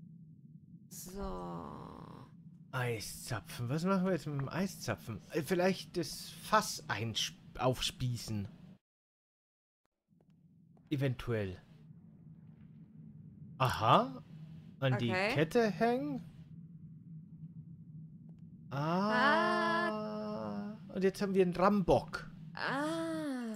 So. Eiszapfen. Was machen wir jetzt mit dem Eiszapfen? Äh, Vielleicht das Fass aufspießen. Eventuell. Aha. An die Okay. Kette hängen. Ah. Und jetzt haben wir einen Rambock. Ah.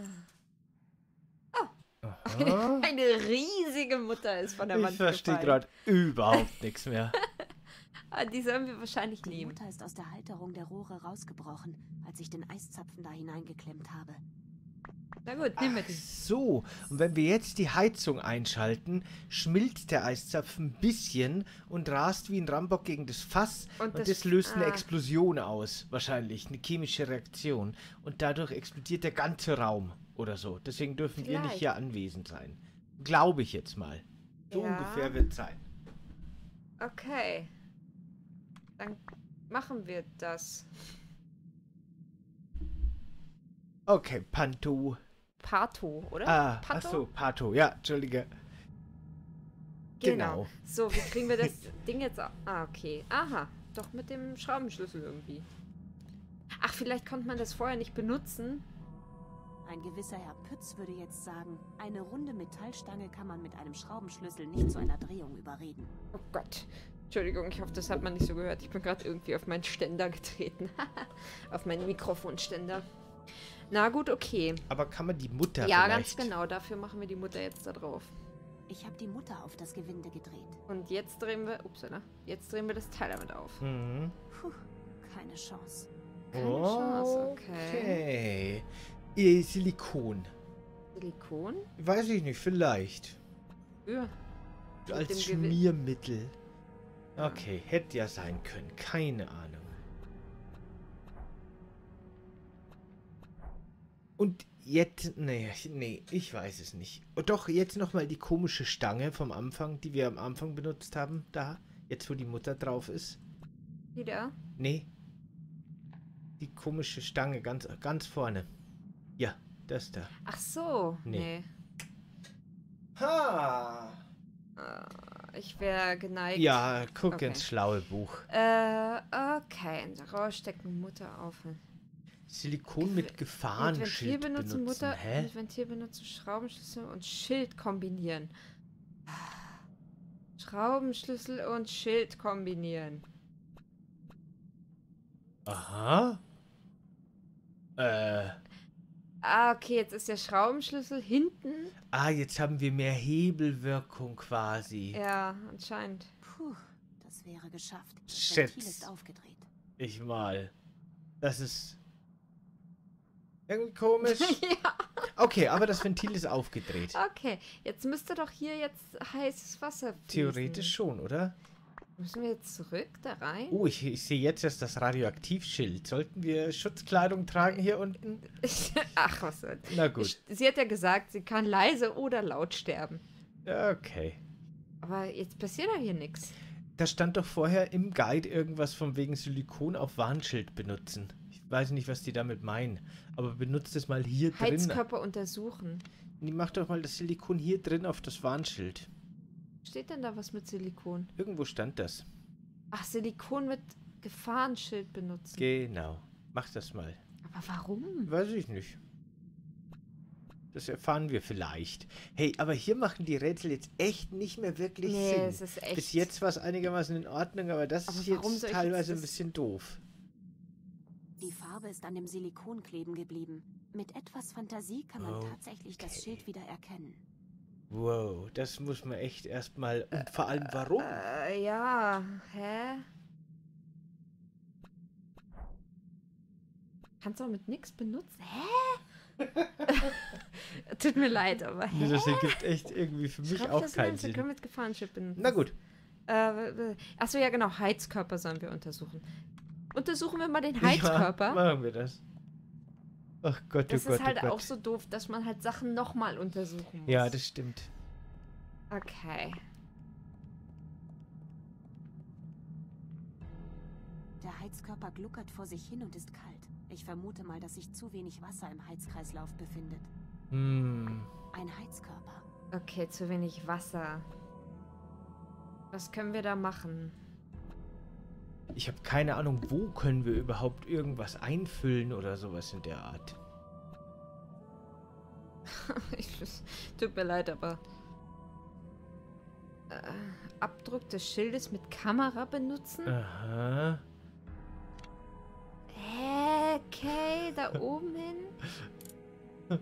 Aha. Eine riesige Mutter ist von der Ich Wand verstehe gefallen. gerade überhaupt nichts mehr. Ah, die sollen wir wahrscheinlich Die nehmen. Mutter ist aus der Halterung der Rohre rausgebrochen, als ich den Eiszapfen da hineingeklemmt habe. Na gut, nehmen wir Ach die. so, und wenn wir jetzt die Heizung einschalten, schmilzt der Eiszapfen ein bisschen und rast wie ein Rambock gegen das Fass Und und das, das- löst eine ah. Explosion aus, wahrscheinlich, eine chemische Reaktion. Und dadurch explodiert der ganze Raum oder so. Deswegen dürfen wir nicht Vielleicht. hier anwesend sein. Glaube ich jetzt mal. So Ja. ungefähr wird es sein. Okay. Dann machen wir das. Okay, Panto. Pato, oder? Ah, Pato? achso, Pato, ja, Entschuldige. Genau. So, wie kriegen wir das Ding jetzt au- Ah, okay. Aha. Doch mit dem Schraubenschlüssel irgendwie. Ach, vielleicht konnte man das vorher nicht benutzen. Ein gewisser Herr Pütz würde jetzt sagen, eine runde Metallstange kann man mit einem Schraubenschlüssel nicht zu einer Drehung überreden. Oh Gott. Entschuldigung, ich hoffe, das hat man nicht so gehört. Ich bin gerade irgendwie auf meinen Ständer getreten. Auf meinen Mikrofonständer. Na gut, okay. Aber kann man die Mutter Ja, vielleicht... ganz genau. Dafür machen wir die Mutter jetzt da drauf. Ich habe die Mutter auf das Gewinde gedreht. Und jetzt drehen wir... Upsala. Jetzt drehen wir das Teil damit auf. Mhm. Puh, keine Chance. Keine Chance, okay. Okay. Äh, Silikon. Silikon? Weiß ich nicht, vielleicht. Ja. Mit dem Als Gewi- Schmiermittel. Okay, hätte ja sein können. Keine Ahnung. Und jetzt, nee, nee, ich weiß es nicht. Und doch, jetzt nochmal die komische Stange vom Anfang, die wir am Anfang benutzt haben, da. Jetzt, wo die Mutter drauf ist. Wieder? Nee. Die komische Stange ganz, ganz vorne. Ja, das da. Ach so. Nee. Nee. Ha! Äh, Ich wäre geneigt. Ja, guck Okay. ins schlaue Buch. Äh, okay. In der Rausstecken Mutter auf. Silikon mit Mit Gefahrenschild Ventil benutzen, benutzen. Mutter. Hä? Mit Ventil benutzen, Schraubenschlüssel und Schild kombinieren. Schraubenschlüssel und Schild kombinieren. Aha. Äh. Ah, okay, jetzt ist der Schraubenschlüssel hinten. Ah, jetzt haben wir mehr Hebelwirkung quasi. Ja, anscheinend. Puh, das wäre geschafft. Das Schätz. Ventil ist aufgedreht. ich mal. Das ist irgendwie komisch. Ja. Okay, aber das Ventil ist aufgedreht. Okay, jetzt müsste doch hier jetzt heißes Wasser fließen. Theoretisch schon, oder? Müssen wir jetzt zurück da rein? Oh, ich, ich sehe jetzt erst das Radioaktivschild. Sollten wir Schutzkleidung tragen hier unten? Ach, was soll's. Na gut. Sie hat ja gesagt, sie kann leise oder laut sterben. Okay. Aber jetzt passiert doch hier nichts. Da stand doch vorher im Guide irgendwas von wegen Silikon auf Warnschild benutzen. Ich weiß nicht, was die damit meinen. Aber benutzt es mal hier drin. Heizkörper untersuchen. Die macht doch mal das Silikon hier drin auf das Warnschild. Steht denn da was mit Silikon? Irgendwo stand das. Ach, Silikon mit Gefahrenschild benutzen. Genau. Mach das mal. Aber warum? Weiß ich nicht. Das erfahren wir vielleicht. Hey, aber hier machen die Rätsel jetzt echt nicht mehr wirklich Nee, Sinn. es ist echt... Bis jetzt war es einigermaßen in Ordnung, aber das Aber ist warum jetzt soll ich teilweise jetzt ein das- bisschen doof. Die Farbe ist an dem Silikon kleben geblieben. Mit etwas Fantasie kann man Okay. tatsächlich das Schild wieder erkennen. Wow, das muss man echt erstmal. Und vor allem warum? Äh, ja, hä? Kannst du auch mit nix benutzen? Hä? Tut mir leid, aber hä? Nee, das ergibt echt irgendwie für mich Schreib auch das keinen rein, wir Sinn. können mit Gefahrenschild benutzen. Na gut. Äh, achso, ja genau, Heizkörper sollen wir untersuchen. Untersuchen wir mal den Ja, Heizkörper. machen wir das. Ach Gott, oh Das Gott, ist halt oh Gott. auch so doof, dass man halt Sachen nochmal untersuchen muss. Ja, das stimmt. Okay. Der Heizkörper gluckert vor sich hin und ist kalt. Ich vermute mal, dass sich zu wenig Wasser im Heizkreislauf befindet. Hm. Ein Heizkörper. Okay, zu wenig Wasser. Was können wir da machen? Ich habe keine Ahnung, wo können wir überhaupt irgendwas einfüllen oder sowas in der Art. ich, tut mir leid, aber... Äh, Abdruck des Schildes mit Kamera benutzen? Aha. Hä? Okay, da oben hin?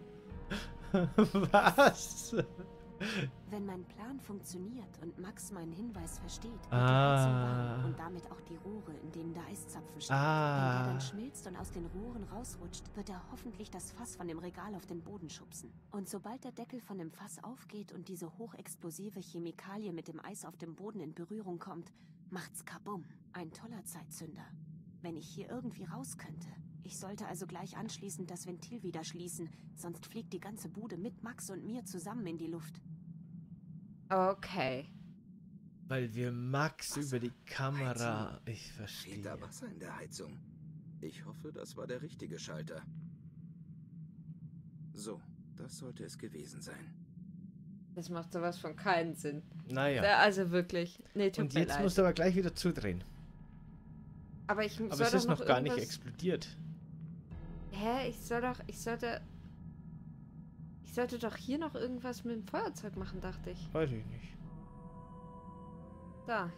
Was? Wenn mein Plan funktioniert und Max meinen Hinweis versteht, wird Ah. die Heizung warm und damit auch die Rohre, in denen der Eiszapfen steht. Ah. Wenn der dann schmilzt und aus den Rohren rausrutscht, wird er hoffentlich das Fass von dem Regal auf den Boden schubsen. Und sobald der Deckel von dem Fass aufgeht und diese hochexplosive Chemikalie mit dem Eis auf dem Boden in Berührung kommt, macht's kabum. Ein toller Zeitzünder. Wenn ich hier irgendwie raus könnte. Ich sollte also gleich anschließend das Ventil wieder schließen, sonst fliegt die ganze Bude mit Max und mir zusammen in die Luft. Okay. Weil wir Max Wasser. über die Kamera... Heizung. Ich verstehe. Steht da Wasser in der Heizung? Ich hoffe, das war der richtige Schalter. So, das sollte es gewesen sein. Das macht sowas von keinen Sinn. Naja. Ja, also wirklich. Nee, tut Und mir jetzt leid. musst du aber gleich wieder zudrehen. Aber ich Aber soll es doch ist noch gar nicht irgendwas- explodiert. Hä? Ich soll doch... Ich sollte... Ich sollte doch hier noch irgendwas mit dem Feuerzeug machen, dachte ich. Weiß ich nicht. Da.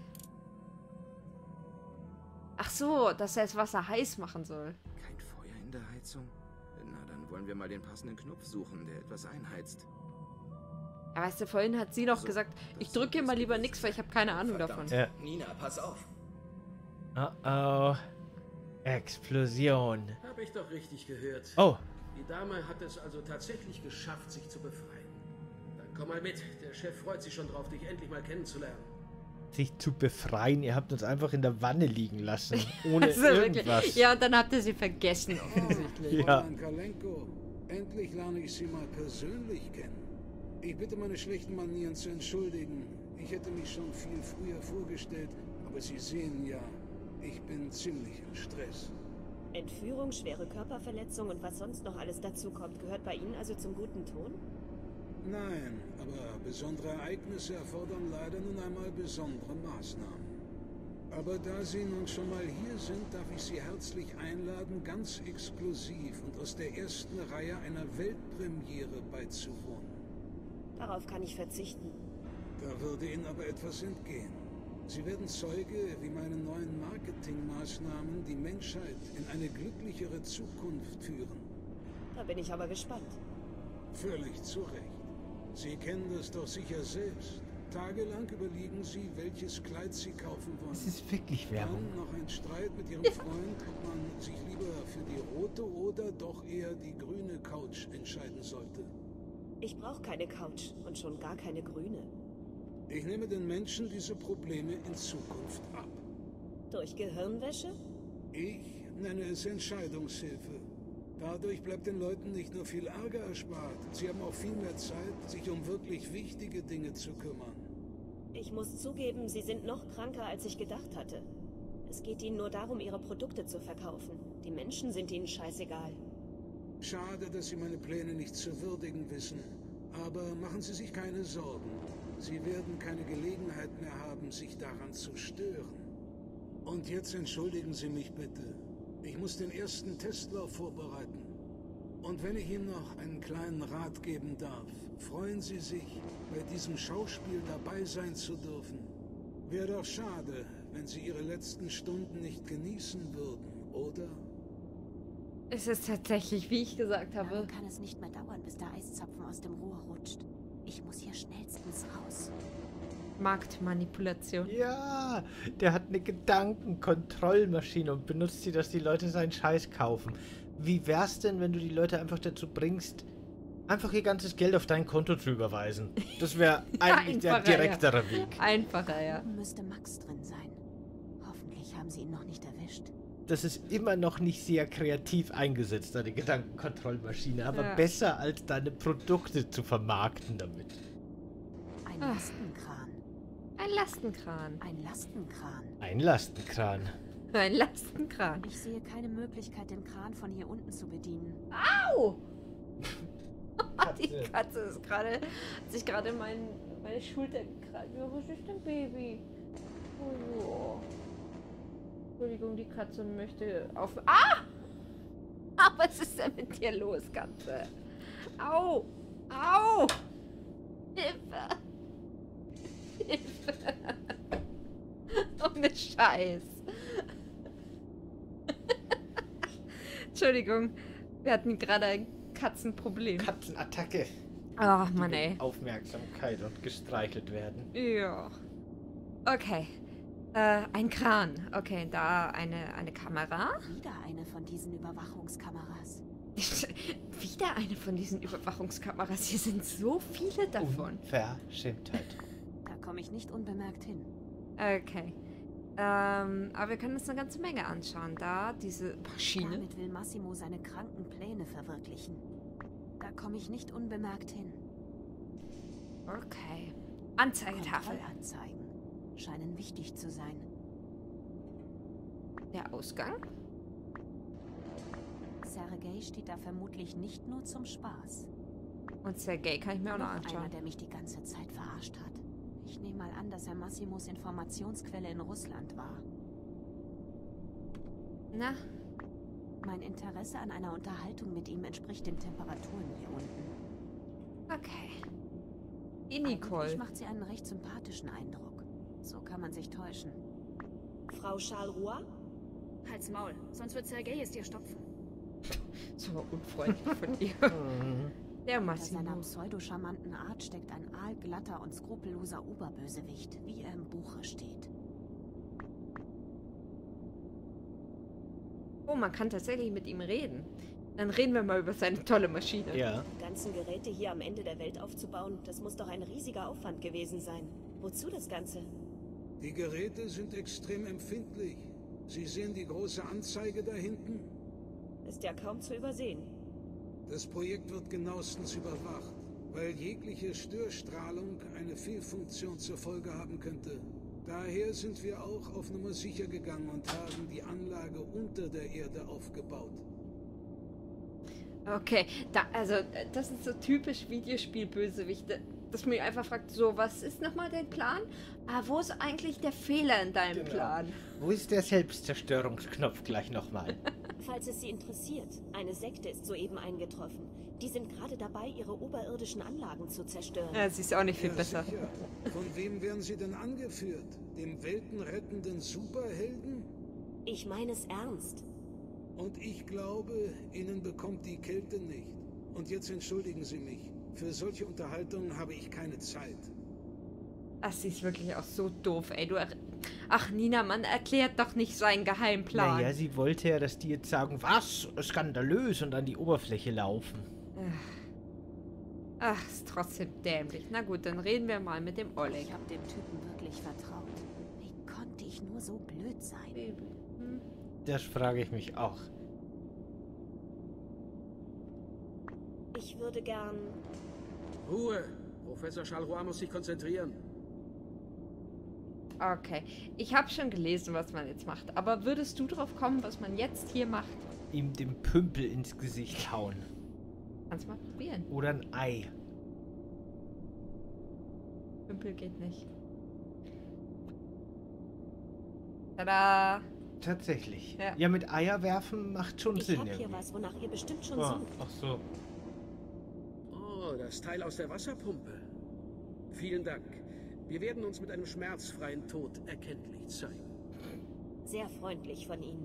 Ach so, dass er das Wasser heiß machen soll. Kein Feuer in der Heizung? Na, dann wollen wir mal den passenden Knopf suchen, der etwas einheizt. Ja, weißt du, vorhin hat sie noch So, gesagt, ich das drücke hier sollte mal es lieber gewesen nichts, weil ich sein. habe keine Ahnung Verdammt. davon. Ja. Nina, pass auf. Oh oh. Explosion. Habe ich doch richtig gehört. Oh. Die Dame hat es also tatsächlich geschafft, sich zu befreien. Dann komm mal mit. Der Chef freut sich schon drauf, dich endlich mal kennenzulernen. Sich zu befreien. Ihr habt uns einfach in der Wanne liegen lassen. Ohne Also wirklich. irgendwas. Ja, und dann habt ihr sie vergessen, offensichtlich. Ja. Fräulein Kalenko, endlich lerne ich Sie mal persönlich kennen. Ich bitte meine schlechten Manieren zu entschuldigen. Ich hätte mich schon viel früher vorgestellt, aber Sie sehen ja, ich bin ziemlich im Stress. Entführung, schwere Körperverletzung und was sonst noch alles dazu kommt, gehört bei Ihnen also zum guten Ton? Nein, aber besondere Ereignisse erfordern leider nun einmal besondere Maßnahmen. Aber da Sie nun schon mal hier sind, darf ich Sie herzlich einladen, ganz exklusiv und aus der ersten Reihe einer Weltpremiere beizuwohnen. Darauf kann ich verzichten. Da würde Ihnen aber etwas entgehen. Sie werden Zeuge, wie meine neuen Marketingmaßnahmen die Menschheit in eine glücklichere Zukunft führen. Da bin ich aber gespannt. Völlig zu Recht. Sie kennen das doch sicher selbst. Tagelang überlegen Sie, welches Kleid Sie kaufen wollen. Es ist wirklich Werbung. Dann noch ein Streit mit Ihrem Freund, ob man sich lieber für die rote oder doch eher die grüne Couch entscheiden sollte. Ich brauche keine Couch und schon gar keine grüne. Ich nehme den Menschen diese Probleme in Zukunft ab. Durch Gehirnwäsche? Ich nenne es Entscheidungshilfe. Dadurch bleibt den Leuten nicht nur viel Ärger erspart, sie haben auch viel mehr Zeit, sich um wirklich wichtige Dinge zu kümmern. Ich muss zugeben, Sie sind noch kranker, als ich gedacht hatte. Es geht Ihnen nur darum, Ihre Produkte zu verkaufen. Die Menschen sind Ihnen scheißegal. Schade, dass Sie meine Pläne nicht zu würdigen wissen. Aber machen Sie sich keine Sorgen. Sie werden keine Gelegenheit mehr haben, sich daran zu stören. Und jetzt entschuldigen Sie mich bitte. Ich muss den ersten Testlauf vorbereiten. Und wenn ich Ihnen noch einen kleinen Rat geben darf, freuen Sie sich, bei diesem Schauspiel dabei sein zu dürfen. Wäre doch schade, wenn Sie Ihre letzten Stunden nicht genießen würden, oder? Es ist tatsächlich, wie ich gesagt habe. Dann kann es nicht mehr dauern, bis der Eiszapfen aus dem Rohr rutscht. Ich muss hier schnellstens raus. Marktmanipulation. Ja, der hat eine Gedankenkontrollmaschine und benutzt sie, dass die Leute seinen Scheiß kaufen. Wie wär's denn, wenn du die Leute einfach dazu bringst, einfach ihr ganzes Geld auf dein Konto zu überweisen? Das wäre eigentlich der direktere ja. Weg. Einfacher, ja. Oben müsste Max drin sein. Hoffentlich haben sie ihn noch nicht erwischt. Das ist immer noch nicht sehr kreativ eingesetzt, deine Gedankenkontrollmaschine, aber Ja. besser als deine Produkte zu vermarkten damit. Ein Ah. Lastenkran. Ein Lastenkran. Ein Lastenkran. Ein Lastenkran. Ein Lastenkran. Ich sehe keine Möglichkeit, den Kran von hier unten zu bedienen. Au! Die Katze ist gerade, hat sich gerade mein, meine Schulter gekratzt. Ja, was ist denn, Baby? Oh. Entschuldigung, die Katze möchte auf... Ah! Ah, was ist denn mit dir los, Katze? Au! Au! Hilfe! Hilfe! Ohne Scheiß. Entschuldigung, wir hatten gerade ein Katzenproblem. Katzenattacke. Ach, Mann, ey. Aufmerksamkeit und gestreichelt werden. Ja. Okay. Äh, ein Kran. Okay, da eine, eine Kamera. Wieder eine von diesen Überwachungskameras. Wieder eine von diesen Überwachungskameras. Hier sind so viele davon. Unverschämtheit. Da komme ich nicht unbemerkt hin. Okay. Ähm, aber wir können uns eine ganze Menge anschauen. Da, diese Maschine. Damit will Massimo seine kranken Pläne verwirklichen. Da komme ich nicht unbemerkt hin. Okay. Anzeigetafel. Kontrollanzeigen scheinen wichtig zu sein. Der Ausgang. Sergei steht da vermutlich nicht nur zum Spaß. Und Sergei kann ich mir auch noch Noch anschauen. einer, der mich die ganze Zeit verarscht hat. Ich nehme mal an, dass er Massimos Informationsquelle in Russland war. Na, Mein Interesse an einer Unterhaltung mit ihm entspricht den Temperaturen hier unten. okay. Die Nicole. Eigentlich macht sie einen recht sympathischen Eindruck. So kann man sich täuschen. Frau Charleroi? Halt's Maul, sonst wird Sergei es dir stopfen. Das ist aber unfreundlich von dir. Der Hinter seiner Massimo. pseudo-charmanten Art steckt ein aalglatter und skrupelloser Oberbösewicht, wie er im Buche steht. Oh, man kann tatsächlich mit ihm reden. Dann reden wir mal über seine tolle Maschine. Ja. Die ganzen Geräte hier am Ende der Welt aufzubauen, das muss doch ein riesiger Aufwand gewesen sein. Wozu das Ganze? Die Geräte sind extrem empfindlich. Sie sehen die große Anzeige da hinten? Ist ja kaum zu übersehen. Das Projekt wird genauestens überwacht, weil jegliche Störstrahlung eine Fehlfunktion zur Folge haben könnte. Daher sind wir auch auf Nummer sicher gegangen und haben die Anlage unter der Erde aufgebaut. Okay, da, also äh, das ist so typisch Videospiel-Bösewichte, dass man mich einfach fragt, so, was ist nochmal dein Plan? Ah, wo ist eigentlich der Fehler in deinem Genau. Plan? Wo ist der Selbstzerstörungsknopf gleich nochmal? Falls es Sie interessiert, eine Sekte ist soeben eingetroffen. Die sind gerade dabei, ihre oberirdischen Anlagen zu zerstören. Ja, sie ist auch nicht viel Ja, besser. sicher. Von wem werden sie denn angeführt? Dem weltenrettenden Superhelden? Ich meine es ernst. Und ich glaube, Ihnen bekommt die Kälte nicht. Und jetzt entschuldigen Sie mich. Für solche Unterhaltungen habe ich keine Zeit. Das ist wirklich auch so doof, ey. Du er Ach, Nina, man erklärt doch nicht seinen Geheimplan. Naja, sie wollte ja, dass die jetzt sagen, was? Skandalös und an die Oberfläche laufen. Ach, ist trotzdem dämlich. Na gut, dann reden wir mal mit dem Oleg. Ich habe dem Typen wirklich vertraut. Wie konnte ich nur so blöd sein? Hm? Das frage ich mich auch. Ich würde gern... Ruhe! Professor Charleroi muss sich konzentrieren. Okay, ich habe schon gelesen, was man jetzt macht. Aber würdest du drauf kommen, was man jetzt hier macht? Ihm den Pümpel ins Gesicht hauen. Kannst mal probieren. Oder ein Ei. Pümpel geht nicht. Tada! Tatsächlich. Ja. Ja, mit Eier werfen macht schon Ich Sinn. hab hier irgendwie. was, wonach ihr bestimmt schon Ah, sucht. ach so. Oh, das Teil aus der Wasserpumpe. Vielen Dank. Wir werden uns mit einem schmerzfreien Tod erkenntlich zeigen. Sehr freundlich von Ihnen.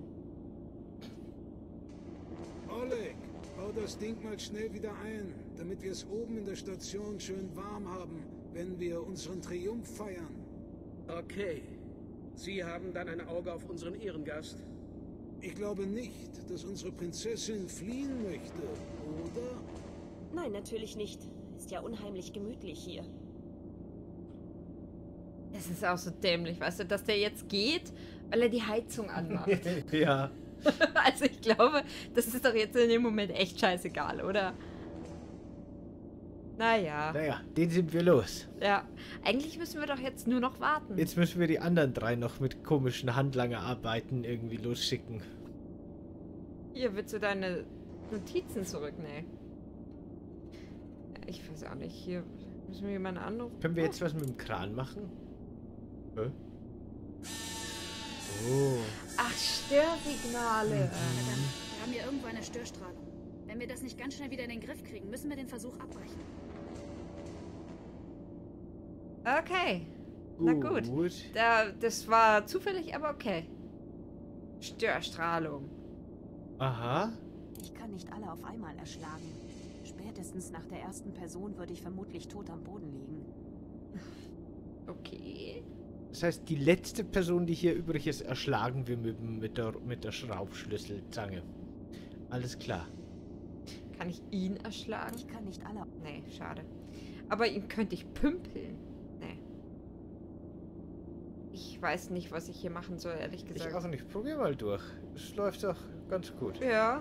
Oleg, bau das Ding mal schnell wieder ein, damit wir es oben in der Station schön warm haben, wenn wir unseren Triumph feiern. Okay. Sie haben dann ein Auge auf unseren Ehrengast? Ich glaube nicht, dass unsere Prinzessin fliehen möchte, oder? Nein, natürlich nicht. Ist ja unheimlich gemütlich hier. Es ist auch so dämlich, weißt du, dass der jetzt geht, weil er die Heizung anmacht. Ja. Also ich glaube, das ist doch jetzt in dem Moment echt scheißegal, oder? Naja. Naja, den sind wir los. Ja. Eigentlich müssen wir doch jetzt nur noch warten. Jetzt müssen wir die anderen drei noch mit komischen Handlangerarbeiten irgendwie losschicken. Hier, willst du deine Notizen zurücknehmen? Ich weiß auch nicht. Hier müssen wir jemanden anrufen. Können wir jetzt was mit dem Kran machen? Hä? Oh. Ach, Störsignale. Verdammt, wir haben hier irgendwo eine Störstrahlung. Wenn wir das nicht ganz schnell wieder in den Griff kriegen, müssen wir den Versuch abbrechen. Okay. Na gut. Da, das war zufällig, aber okay. Störstrahlung. Aha. Ich kann nicht alle auf einmal erschlagen. Spätestens nach der ersten Person würde ich vermutlich tot am Boden liegen. Okay. Das heißt, die letzte Person, die hier übrig ist, erschlagen wir mit, mit, der, mit der Schraubschlüsselzange. Alles klar. Kann ich ihn erschlagen? Ich kann nicht alle... Nee, schade. Aber ihn könnte ich pümpeln. Nee. Ich weiß nicht, was ich hier machen soll, ehrlich gesagt. Ich auch nicht. Probier mal durch. Es läuft doch ganz gut. Ja.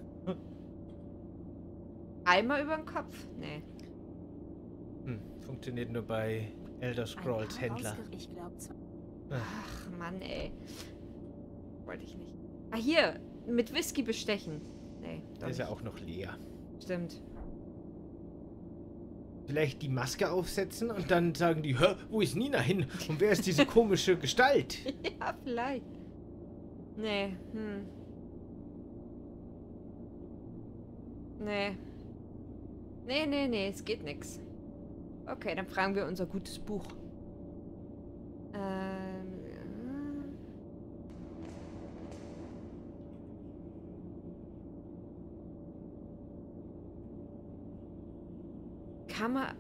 Einmal über den Kopf? Nee. Hm, funktioniert nur bei Elder Scrolls Händler. Ich glaube zwar... Ach, Mann, ey. Wollte ich nicht. Ah, hier. Mit Whisky bestechen. Nee, Der ist ja auch noch leer. Stimmt. Vielleicht die Maske aufsetzen und dann sagen die, hä, wo ist Nina hin? Und wer ist diese komische Gestalt? Ja, vielleicht. Nee, hm. Nee. Nee, nee, nee, es geht nix. Okay, dann fragen wir unser gutes Buch. Ähm. Kamera.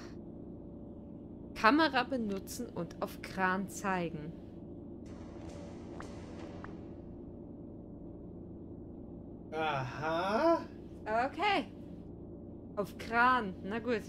Kamera benutzen und auf Kran zeigen. Aha. Okay. Auf Kran. Na gut.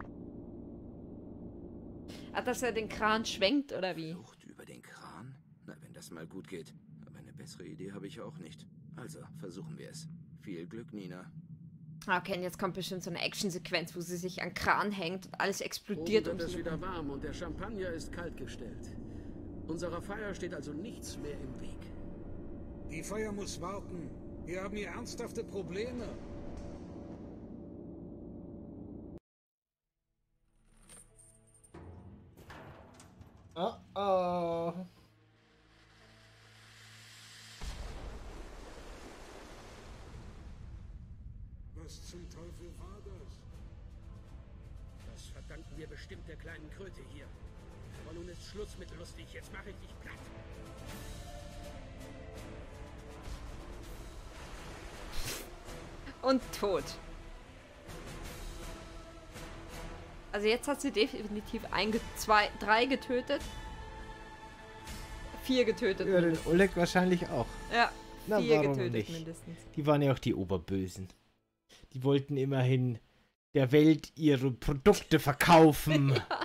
Ach, dass er den Kran schwenkt, oder wie? Flucht über den Kran? Na, wenn das mal gut geht. Aber eine bessere Idee habe ich auch nicht. Also, versuchen wir es. Viel Glück, Nina. Okay, und jetzt kommt bestimmt so eine Actionsequenz, wo sie sich an Kran hängt und alles explodiert. Oben wird und es wieder warm und der Champagner ist kaltgestellt. Unserer Feier steht also nichts mehr im Weg. Die Feier muss warten. Wir haben hier ernsthafte Probleme. Oh oh. Was zum Teufel war das? Das verdanken wir bestimmt der kleinen Kröte hier. Aber nun ist Schluss mit lustig. Jetzt mache ich dich platt. Und tot. Also jetzt hat sie definitiv ein, zwei, drei getötet. Vier getötet. Ja, den Oleg wahrscheinlich auch. Ja, Na, vier warum getötet nicht? mindestens. Die waren ja auch die Oberbösen. Die wollten immerhin der Welt ihre Produkte verkaufen. Ja.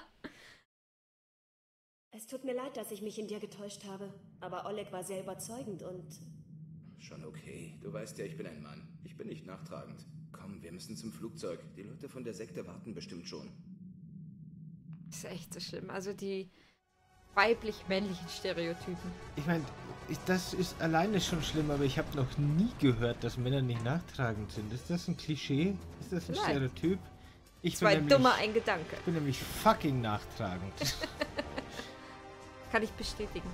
Es tut mir leid, dass ich mich in dir getäuscht habe. Aber Oleg war sehr überzeugend und... Schon okay. Du weißt ja, ich bin ein Mann. Ich bin nicht nachtragend. Komm, wir müssen zum Flugzeug. Die Leute von der Sekte warten bestimmt schon. Das ist echt so schlimm. Also die weiblich-männlichen Stereotypen. Ich meine, das ist alleine schon schlimm, aber ich habe noch nie gehört, dass Männer nicht nachtragend sind. Ist das ein Klischee? Ist das ein Nein. Stereotyp? Ich Zwei bin dummer nämlich, ein Gedanke. ich bin nämlich fucking nachtragend. Kann ich bestätigen.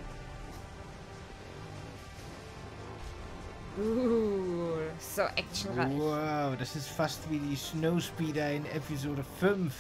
Uh, so actionreich. Wow, das ist fast wie die Snowspeeder in Episode fünf.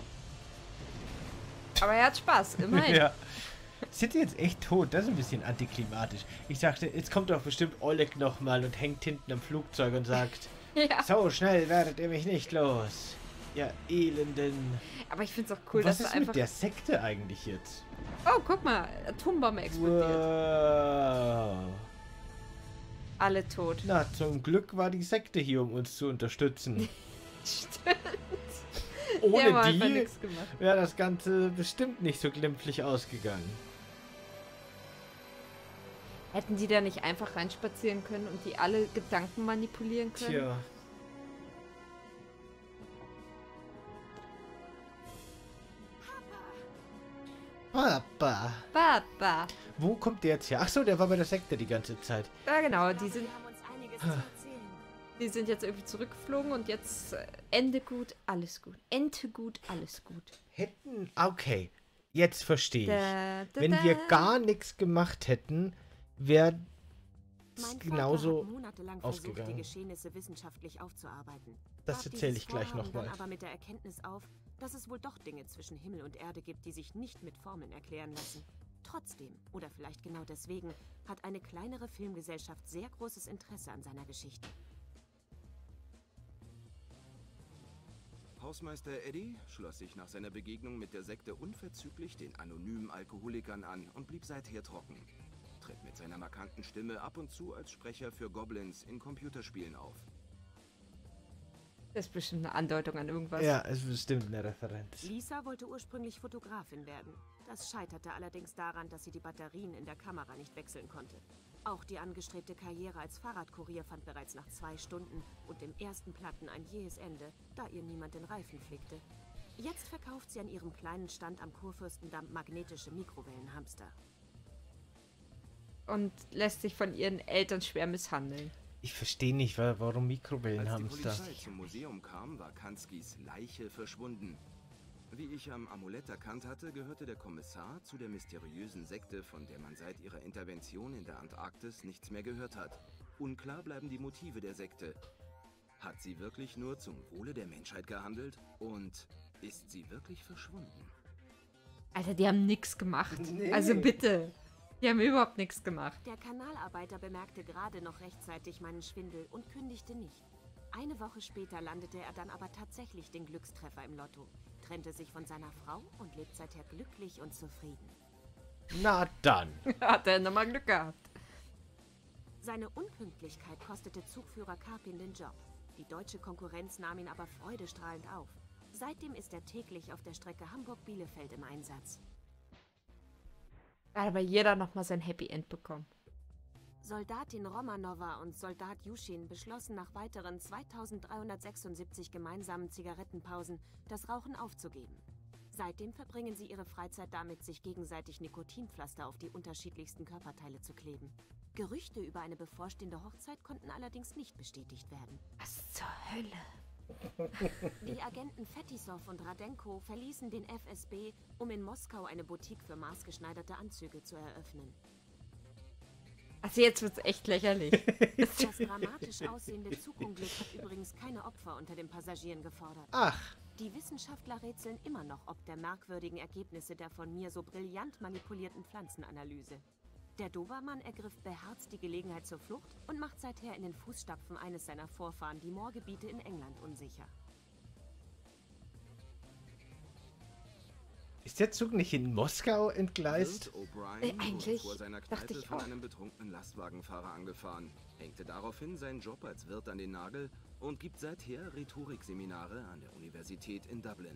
Aber er hat Spaß, immerhin. Ja. Sind die jetzt echt tot? Das ist ein bisschen antiklimatisch. Ich dachte, jetzt kommt doch bestimmt Oleg nochmal und hängt hinten am Flugzeug und sagt, Ja. so schnell werdet ihr mich nicht los. Ja, elenden. Aber ich finde es auch cool, Was dass ist er einfach... mit der Sekte eigentlich jetzt? Oh, guck mal, Atombombe explodiert. Wow. Alle tot. Na, zum Glück war die Sekte hier, um uns zu unterstützen. Stimmt. Ohne Der hat einfach die nichts gemacht. wäre das Ganze bestimmt nicht so glimpflich ausgegangen. Hätten die da nicht einfach reinspazieren können und die alle Gedanken manipulieren können? Tja. Papa. Papa. Wo kommt der jetzt her? Achso, der war bei der Sekte die ganze Zeit. Ja, genau, die sind, Wir haben uns einiges zu erzählen. die sind jetzt irgendwie zurückgeflogen und jetzt äh, Ende gut, alles gut. Ende gut, alles gut. Hätten. Okay, jetzt verstehe ich. Da, da, Wenn da. wir gar nichts gemacht hätten, wäre es Mein genauso. Vater hat monatelang versucht, ausgegangen. die Geschehnisse wissenschaftlich aufzuarbeiten. Das Gab erzähle dieses ich gleich Vorhaben nochmal. dann aber mit der Erkenntnis auf, dass es wohl doch Dinge zwischen Himmel und Erde gibt, die sich nicht mit Formeln erklären lassen. Trotzdem, oder vielleicht genau deswegen, hat eine kleinere Filmgesellschaft sehr großes Interesse an seiner Geschichte. Hausmeister Eddie schloss sich nach seiner Begegnung mit der Sekte unverzüglich den anonymen Alkoholikern an und blieb seither trocken. Tritt mit seiner markanten Stimme ab und zu als Sprecher für Goblins in Computerspielen auf. Das ist bestimmt eine Andeutung an irgendwas. Ja, es ist bestimmt eine Referenz. Lisa wollte ursprünglich Fotografin werden. Das scheiterte allerdings daran, dass sie die Batterien in der Kamera nicht wechseln konnte. Auch die angestrebte Karriere als Fahrradkurier fand bereits nach zwei Stunden und dem ersten Platten ein jähes Ende, da ihr niemand den Reifen flickte. Jetzt verkauft sie an ihrem kleinen Stand am Kurfürstendamm magnetische Mikrowellenhamster. Und lässt sich von ihren Eltern schwer misshandeln. Ich verstehe nicht, wa- warum Mikrowellen Als die haben es da. Polizei zum Museum kam, war Kanskis Leiche verschwunden. Wie ich am Amulett erkannt hatte, gehörte der Kommissar zu der mysteriösen Sekte, von der man seit ihrer Intervention in der Antarktis nichts mehr gehört hat. Unklar bleiben die Motive der Sekte. Hat sie wirklich nur zum Wohle der Menschheit gehandelt? Und ist sie wirklich verschwunden? Alter, die haben nichts gemacht. Also bitte. Die haben überhaupt nichts gemacht. Der Kanalarbeiter bemerkte gerade noch rechtzeitig meinen Schwindel und kündigte nicht. Eine Woche später landete er dann aber tatsächlich den Glückstreffer im Lotto, trennte sich von seiner Frau und lebt seither glücklich und zufrieden. Na dann. Hat er nochmal Glück gehabt. Seine Unpünktlichkeit kostete Zugführer Karpin den Job. Die deutsche Konkurrenz nahm ihn aber freudestrahlend auf. Seitdem ist er täglich auf der Strecke Hamburg-Bielefeld im Einsatz. Da hat aber jeder nochmal sein Happy End bekommen. Soldatin Romanova und Soldat Yushin beschlossen nach weiteren zweitausenddreihundertsechsundsiebzig gemeinsamen Zigarettenpausen, das Rauchen aufzugeben. Seitdem verbringen sie ihre Freizeit damit, sich gegenseitig Nikotinpflaster auf die unterschiedlichsten Körperteile zu kleben. Gerüchte über eine bevorstehende Hochzeit konnten allerdings nicht bestätigt werden. Was zur Hölle? Die Agenten Fetisov und Radenko verließen den F S B, um in Moskau eine Boutique für maßgeschneiderte Anzüge zu eröffnen. Also jetzt wird's echt lächerlich. Das dramatisch aussehende Zugunglück hat übrigens keine Opfer unter den Passagieren gefordert. Ach, Die Wissenschaftler rätseln immer noch ob der merkwürdigen Ergebnisse der von mir so brillant manipulierten Pflanzenanalyse. Der Dobermann ergriff beherzt die Gelegenheit zur Flucht und macht seither in den Fußstapfen eines seiner Vorfahren die Moorgebiete in England unsicher. Ist der Zug nicht in Moskau entgleist? Wird O'Brien Äh, eigentlich wurde vor seiner dachte Kneipe ich von auch. einem betrunkenen Lastwagenfahrer angefahren, hängte daraufhin seinen Job als Wirt an den Nagel und gibt seither Rhetorikseminare an der Universität in Dublin.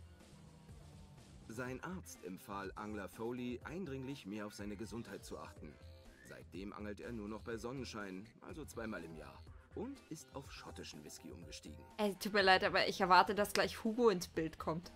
Sein Arzt empfahl Angler Foley, eindringlich mehr auf seine Gesundheit zu achten. Seitdem angelt er nur noch bei Sonnenschein, also zweimal im Jahr. Und ist auf schottischen Whisky umgestiegen. Ey, tut mir leid, aber ich erwarte, dass gleich Hugo ins Bild kommt.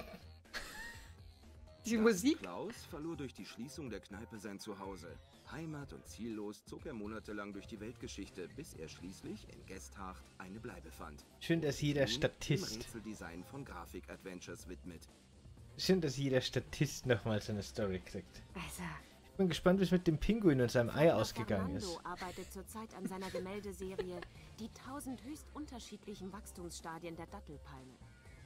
Die Das Musik? Klaus verlor durch die Schließung der Kneipe sein Zuhause. Heimat- und ziellos zog er monatelang durch die Weltgeschichte, bis er schließlich in Gesthacht eine Bleibe fand. Schön, dass jeder Nun Dem Statist. Rätseldesign von Graphic Adventures widmet. Schön, dass jeder Statist nochmal so eine Story kriegt. Also, Ich bin gespannt, wie es mit dem Pinguin und seinem Ei ausgegangen Fernando ist. arbeitet zurzeit an seiner Gemäldeserie Die tausend höchst unterschiedlichen Wachstumsstadien der Dattelpalme.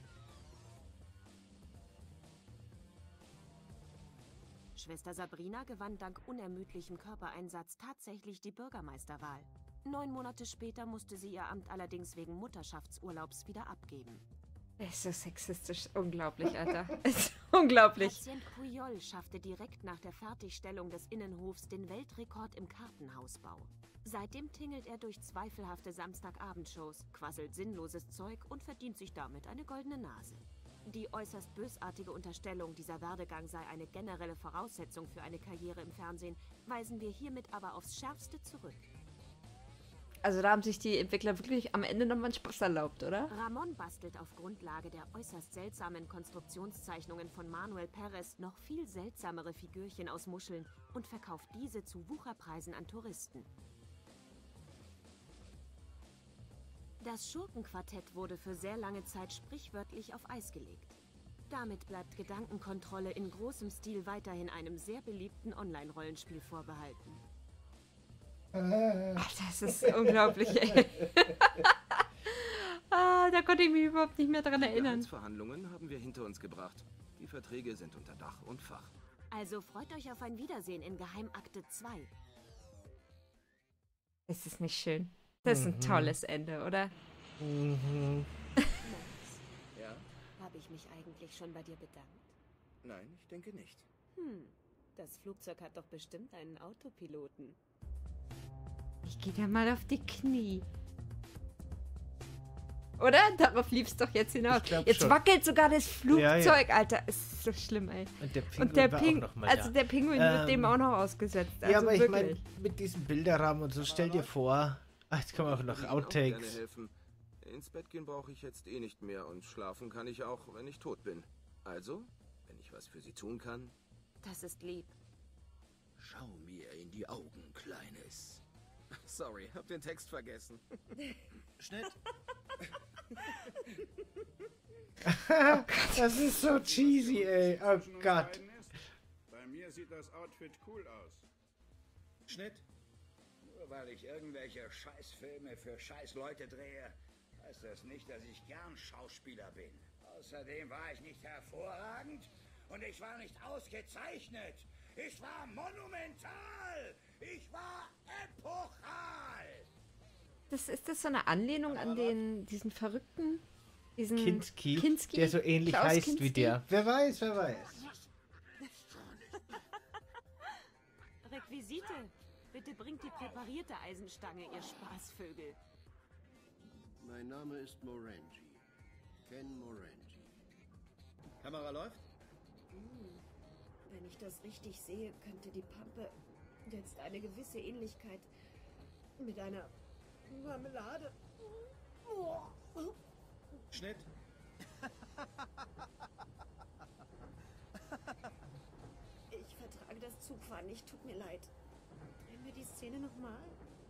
Schwester Sabrina gewann dank unermüdlichem Körpereinsatz tatsächlich die Bürgermeisterwahl. Neun Monate später musste sie ihr Amt allerdings wegen Mutterschaftsurlaubs wieder abgeben. das ist so sexistisch. Unglaublich, Alter. ist unglaublich. Patient Puyol schaffte direkt nach der Fertigstellung des Innenhofs den Weltrekord im Kartenhausbau. Seitdem tingelt er durch zweifelhafte Samstagabendshows, quasselt sinnloses Zeug und verdient sich damit eine goldene Nase. Die äußerst bösartige Unterstellung, dieser Werdegang sei eine generelle Voraussetzung für eine Karriere im Fernsehen, weisen wir hiermit aber aufs Schärfste zurück. Also da haben sich die Entwickler wirklich am Ende nochmal einen Spaß erlaubt, oder? Ramon bastelt auf Grundlage der äußerst seltsamen Konstruktionszeichnungen von Manuel Perez noch viel seltsamere Figürchen aus Muscheln und verkauft diese zu Wucherpreisen an Touristen. Das Schurkenquartett wurde für sehr lange Zeit sprichwörtlich auf Eis gelegt. Damit bleibt Gedankenkontrolle in großem Stil weiterhin einem sehr beliebten Online-Rollenspiel vorbehalten. Ach, das ist unglaublich, ey. ah, da konnte ich mich überhaupt nicht mehr dran Die erinnern. Gehaltsverhandlungen haben wir hinter uns gebracht. Die Verträge sind unter Dach und Fach. Also freut euch auf ein Wiedersehen in Geheimakte zwei. Das ist nicht schön. Das ist ein Mhm. tolles Ende, oder? Mhm. Max, Ja? habe ich mich eigentlich schon bei dir bedankt? Nein, ich denke nicht. Hm, das Flugzeug hat doch bestimmt einen Autopiloten. Ich gehe da mal auf die Knie. Oder? Darauf lief's doch jetzt hinaus. Ich glaub Jetzt schon. wackelt sogar das Flugzeug, Ja, Alter. Ist so schlimm, ey. Und der Pinguin Und der war Ping, auch noch mal also da. der Pinguin wird dem Ähm, auch noch ausgesetzt. Also ja, aber ich meine, wirklich. mit diesem Bilderrahmen und so, stell dir vor. Ach, jetzt kommen auch noch Ich würde Ihnen auch gerne Outtakes. helfen. Ins Bett gehen brauche ich jetzt eh nicht mehr und schlafen kann ich auch, wenn ich tot bin. Also, wenn ich was für Sie tun kann, Das ist lieb. schau mir in die Augen, Kleines. Sorry, hab den Text vergessen. Schnitt. Das ist so cheesy, ey. Oh Gott. Bei mir sieht das Outfit cool aus. Schnitt. Nur weil ich irgendwelche Scheißfilme für Scheißleute drehe, heißt das nicht, dass ich gern Schauspieler bin. Außerdem war ich nicht hervorragend und ich war nicht ausgezeichnet. Ich war monumental. Ich war epochal. Das, ist das so eine Anlehnung an den, diesen verrückten, diesen Kinski, Kinski? der so ähnlich Klaus heißt Kinski? wie der. Wer weiß, wer weiß. Requisite. Bitte bringt die präparierte Eisenstange, ihr Spaßvögel. Mein Name ist Morangi. Ken Morangi. Kamera läuft? Hm. Wenn ich das richtig sehe, könnte die Pampe jetzt eine gewisse Ähnlichkeit mit einer Marmelade. Schnitt. Ich vertrage das Zugfahren nicht, tut mir leid. Drehen wir die Szene nochmal?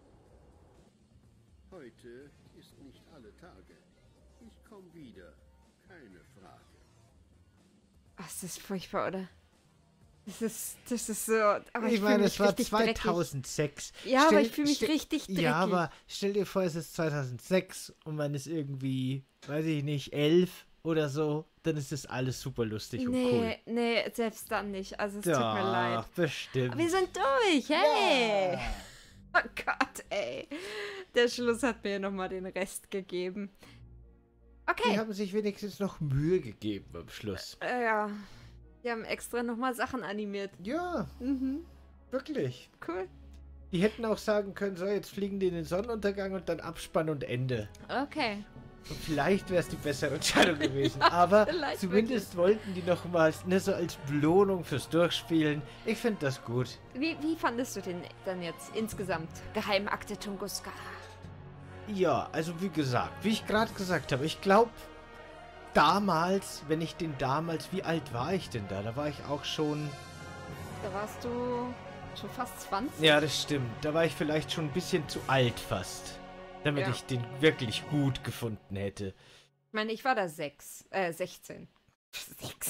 Heute ist nicht alle Tage. Ich komme wieder. Keine Frage. Ach, ist das furchtbar, oder? Das ist, das ist so... Aber Ich, ich, fühl meine, mich es war richtig zweitausendsechs. dreckig. Ja, aber Stell- ich fühle mich stell- richtig dreckig. Ja, aber stell dir vor, es ist zweitausendsechs und man ist irgendwie, weiß ich nicht, elf oder so, dann ist das alles super lustig und cool. Nee, nee, selbst dann nicht. Also es tut mir leid. Doch, bestimmt. Aber wir sind durch, hey! Oh Gott, ey. Der Schluss hat mir nochmal den Rest gegeben. Die Okay. haben sich wenigstens noch Mühe gegeben am Schluss. Äh, ja. Die haben extra nochmal Sachen animiert. Ja, Mhm. wirklich. Cool. Die hätten auch sagen können, so, jetzt fliegen die in den Sonnenuntergang und dann Abspann und Ende. Okay. Und vielleicht wäre es die bessere Entscheidung gewesen. Aber vielleicht zumindest wollten die nochmals, ne, so als Belohnung fürs Durchspielen. Ich finde das gut. Wie, wie fandest du den dann jetzt insgesamt? Geheimakte Tunguska. Ja, also wie gesagt, wie ich gerade gesagt habe, ich glaube, damals, wenn ich den damals, wie alt war ich denn da? Da war ich auch schon... Da warst du schon fast zwanzig. Ja, das stimmt. Da war ich vielleicht schon ein bisschen zu alt fast, damit Ja. ich den wirklich gut gefunden hätte. Ich meine, ich war da sechs, äh, sechzehn. Sechs.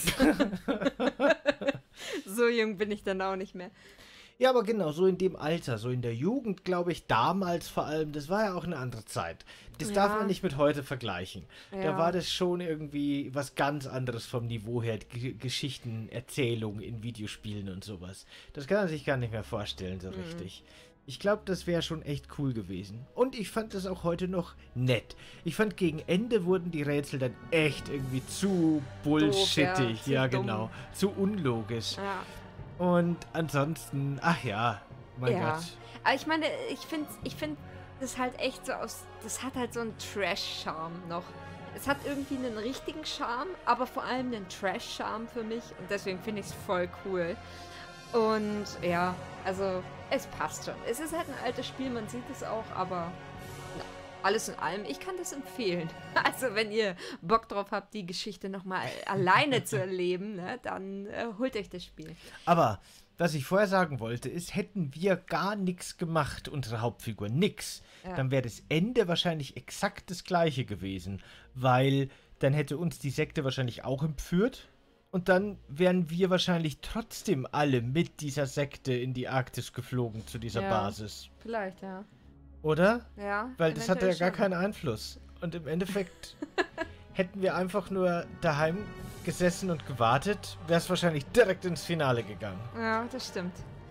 So jung bin ich dann auch nicht mehr. Ja, aber genau, so in dem Alter, so in der Jugend, glaube ich, damals vor allem, das war ja auch eine andere Zeit. Das Ja. darf man nicht mit heute vergleichen. Ja. Da war das schon irgendwie was ganz anderes vom Niveau her, G Geschichten, Erzählungen in Videospielen und sowas. Das kann man sich gar nicht mehr vorstellen, so Mhm. richtig. Ich glaube, das wäre schon echt cool gewesen. Und ich fand das auch heute noch nett. Ich fand, gegen Ende wurden die Rätsel dann echt irgendwie zu bullshittig. zu ja, dumm. genau. Zu unlogisch. Ja. Und ansonsten, ach ja, mein Ja. Gott. Aber ich meine, ich finde, ich finde, das halt echt so aus, das hat halt so einen Trash-Charme noch. Es hat irgendwie einen richtigen Charme, aber vor allem einen Trash-Charme für mich. Und deswegen finde ich es voll cool. Und ja, also es passt schon. Es ist halt ein altes Spiel, man sieht es auch, aber na, alles in allem, ich kann das empfehlen. Also wenn ihr Bock drauf habt, die Geschichte nochmal alleine zu erleben, ne, dann äh, holt euch das Spiel. Aber was ich vorher sagen wollte, ist, hätten wir gar nichts gemacht, unsere Hauptfigur, nix, Ja. dann wäre das Ende wahrscheinlich exakt das gleiche gewesen, weil dann hätte uns die Sekte wahrscheinlich auch entführt und dann wären wir wahrscheinlich trotzdem alle mit dieser Sekte in die Arktis geflogen zu dieser Ja. Basis, Vielleicht, ja. oder? Ja. Weil das hatte ja eventuell gar schon. keinen Einfluss. Und im Endeffekt hätten wir einfach nur daheim gesessen und gewartet, wäre es wahrscheinlich direkt ins Finale gegangen. Ja, das stimmt.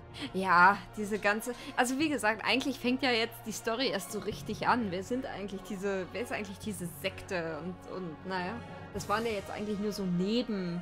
Ja, diese ganze... Also wie gesagt, eigentlich fängt ja jetzt die Story erst so richtig an. Wer sind eigentlich diese... Wer ist eigentlich diese Sekte? Und, und naja, das waren ja jetzt eigentlich nur so neben...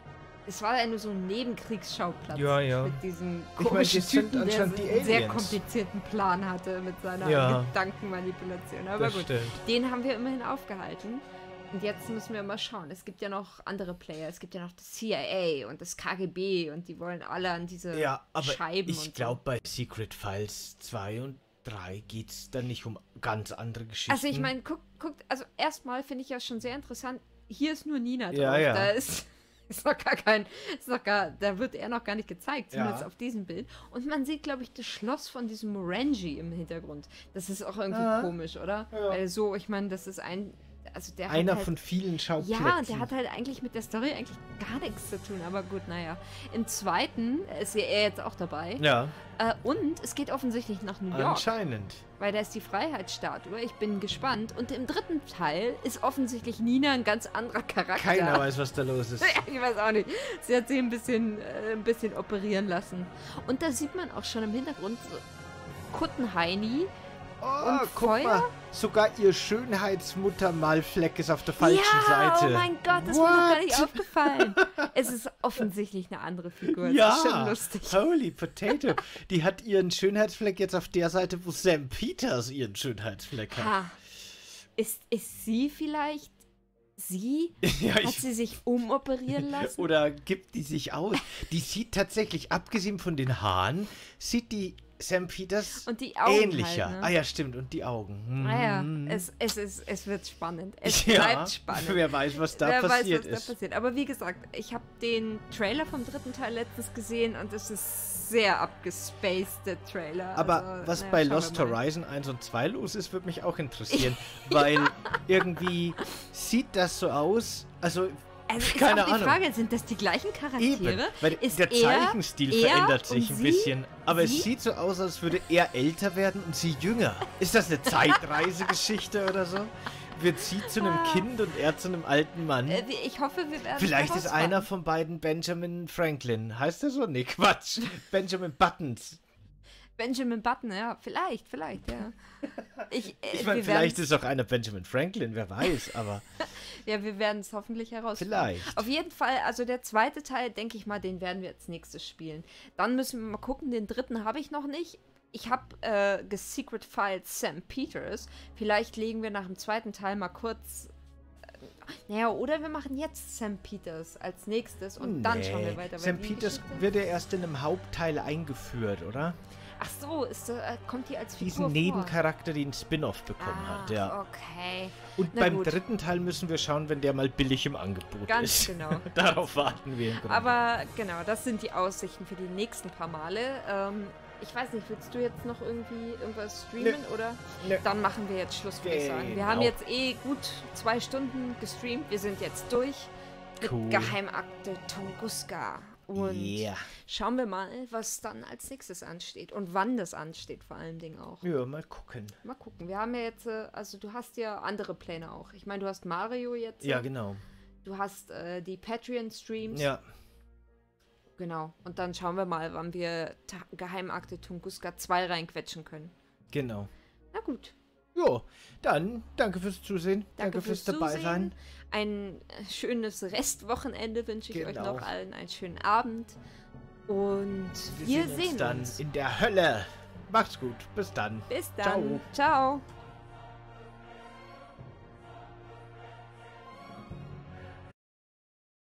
Es war ja nur so ein Nebenkriegsschauplatz. Ja, ja. Mit diesem Ich mein, komischen das sind Typen, der anscheinend so die einen sehr Aliens. komplizierten Plan hatte mit seiner Ja. Gedankenmanipulation. Aber Das gut, stimmt. den haben wir immerhin aufgehalten. Und jetzt müssen wir mal schauen. Es gibt ja noch andere Player. Es gibt ja noch das C I A und das K G B und die wollen alle an diese Ja, aber Scheiben ich und glaube, bei Secret Files zwei und drei geht es dann nicht um ganz andere Geschichten. Also ich meine, guck, guck, also erstmal finde ich ja schon sehr interessant, hier ist nur Nina drauf. Ja, ja. Da ist, ist noch gar kein, ist noch gar, da wird er noch gar nicht gezeigt, zumindest Ja. auf diesem Bild. Und man sieht, glaube ich, das Schloss von diesem Morangi im Hintergrund. Das ist auch irgendwie Ja. komisch, oder? Ja. Weil so, ich meine, das ist ein, also der Einer hat halt, von vielen Schauplätzen. ja, und der hat halt eigentlich mit der Story eigentlich gar nichts zu tun, aber gut, naja. Im zweiten ist ja er jetzt auch dabei. Ja, Äh, und es geht offensichtlich nach New York. anscheinend. Weil da ist die Freiheitsstatue. Ich bin gespannt. Und im dritten Teil ist offensichtlich Nina ein ganz anderer Charakter. Keiner weiß, was da los ist. Ich weiß auch nicht. Sie hat sie ein bisschen, äh, ein bisschen operieren lassen. Und da sieht man auch schon im Hintergrund so Kuttenheini. Oh, Und guck Feuer? mal, sogar ihr Schönheitsmuttermalfleck ist auf der falschen ja, Seite. oh mein Gott, das ist mir noch gar nicht What? aufgefallen. Es ist offensichtlich eine andere Figur. Das Ja, ist schon lustig. holy potato. Die hat ihren Schönheitsfleck jetzt auf der Seite, wo Sam Peters ihren Schönheitsfleck hat. Ha. Ist, ist sie vielleicht sie? Ja, Hat ich, sie sich umoperieren lassen? oder gibt die sich aus? Die sieht tatsächlich, abgesehen von den Haaren, sieht die Sam Peters Und die Augen ähnlicher. halt, ne? Ah ja, stimmt. Und die Augen. Hm. Naja, es, es, ist, es wird spannend. Es Ja, bleibt spannend. Wer weiß, was da Wer passiert weiß, was ist. da passiert. Aber wie gesagt, ich habe den Trailer vom dritten Teil letztens gesehen und es ist sehr abgespaced, der Trailer. Aber also, was naja, bei schauen wir Lost mal. Horizon eins und zwei los ist, würde mich auch interessieren. Weil irgendwie sieht das so aus, also Also ist keine auch die Ahnung. Frage, sind das die gleichen Charaktere? Eben, weil Ist der er- Zeichenstil er verändert sich und ein sie? bisschen. Aber Sie? es sieht so aus, als würde er älter werden und sie jünger. Ist das eine Zeitreisegeschichte oder so? Wird sie zu einem Kind und er zu einem alten Mann? Äh, wie- ich hoffe, wir werden Vielleicht ist herausfinden. einer von beiden Benjamin Franklin. Heißt er so? Nee, Quatsch. Benjamin Buttons. Benjamin Button, ja. Vielleicht, vielleicht, ja. Ich, äh, Ich meine, wir vielleicht werden's- ist auch einer Benjamin Franklin, wer weiß, aber Ja, wir werden es hoffentlich herausfinden. vielleicht. Auf jeden Fall, also der zweite Teil, denke ich mal, den werden wir als nächstes spielen. Dann müssen wir mal gucken, den dritten habe ich noch nicht. Ich habe äh, gesecret-filed Sam Peters. Vielleicht legen wir nach dem zweiten Teil mal kurz... Äh, naja, oder wir machen jetzt Sam Peters als nächstes und dann schauen wir weiter. weil Sam die Peters Geschichte- wird ja erst in einem Hauptteil eingeführt, oder? Ach so, ist, äh, kommt die als Figur Diesen vor? Nebencharakter, den Spin-off bekommen Ah, hat, ja. okay. Und Na beim gut. dritten Teil müssen wir schauen, wenn der mal billig im Angebot Ganz ist. genau. Darauf warten wir im Grunde. Aber genau, das sind die Aussichten für die nächsten paar Male. Ähm, ich weiß nicht, willst du jetzt noch irgendwie irgendwas streamen oder? Nö. Dann machen wir jetzt Schluss, würde ich sagen. Wir haben Genau. jetzt eh gut zwei Stunden gestreamt. Wir sind jetzt durch mit Cool. Geheimakte Tunguska. Und Yeah. schauen wir mal, was dann als nächstes ansteht und wann das ansteht vor allen Dingen auch. Ja, mal gucken. Mal gucken. Wir haben ja jetzt, äh, also du hast ja andere Pläne auch. Ich meine, du hast Mario jetzt. Ja, genau. Du hast äh, die Patreon-Streams. Ja, Genau. Und dann schauen wir mal, wann wir Ta Geheimakte Tunguska zwei reinquetschen können. genau. Na gut. Jo, dann danke fürs Zusehen. Danke, Danke, fürs, fürs dabei Zusehen. sein. Ein äh, schönes Restwochenende wünsche ich euch Genau. noch allen. Einen schönen Abend. Und wir, Wir, sehen sehen uns dann uns. in der Hölle. Macht's gut. Bis dann. Bis Ciao. dann. Ciao.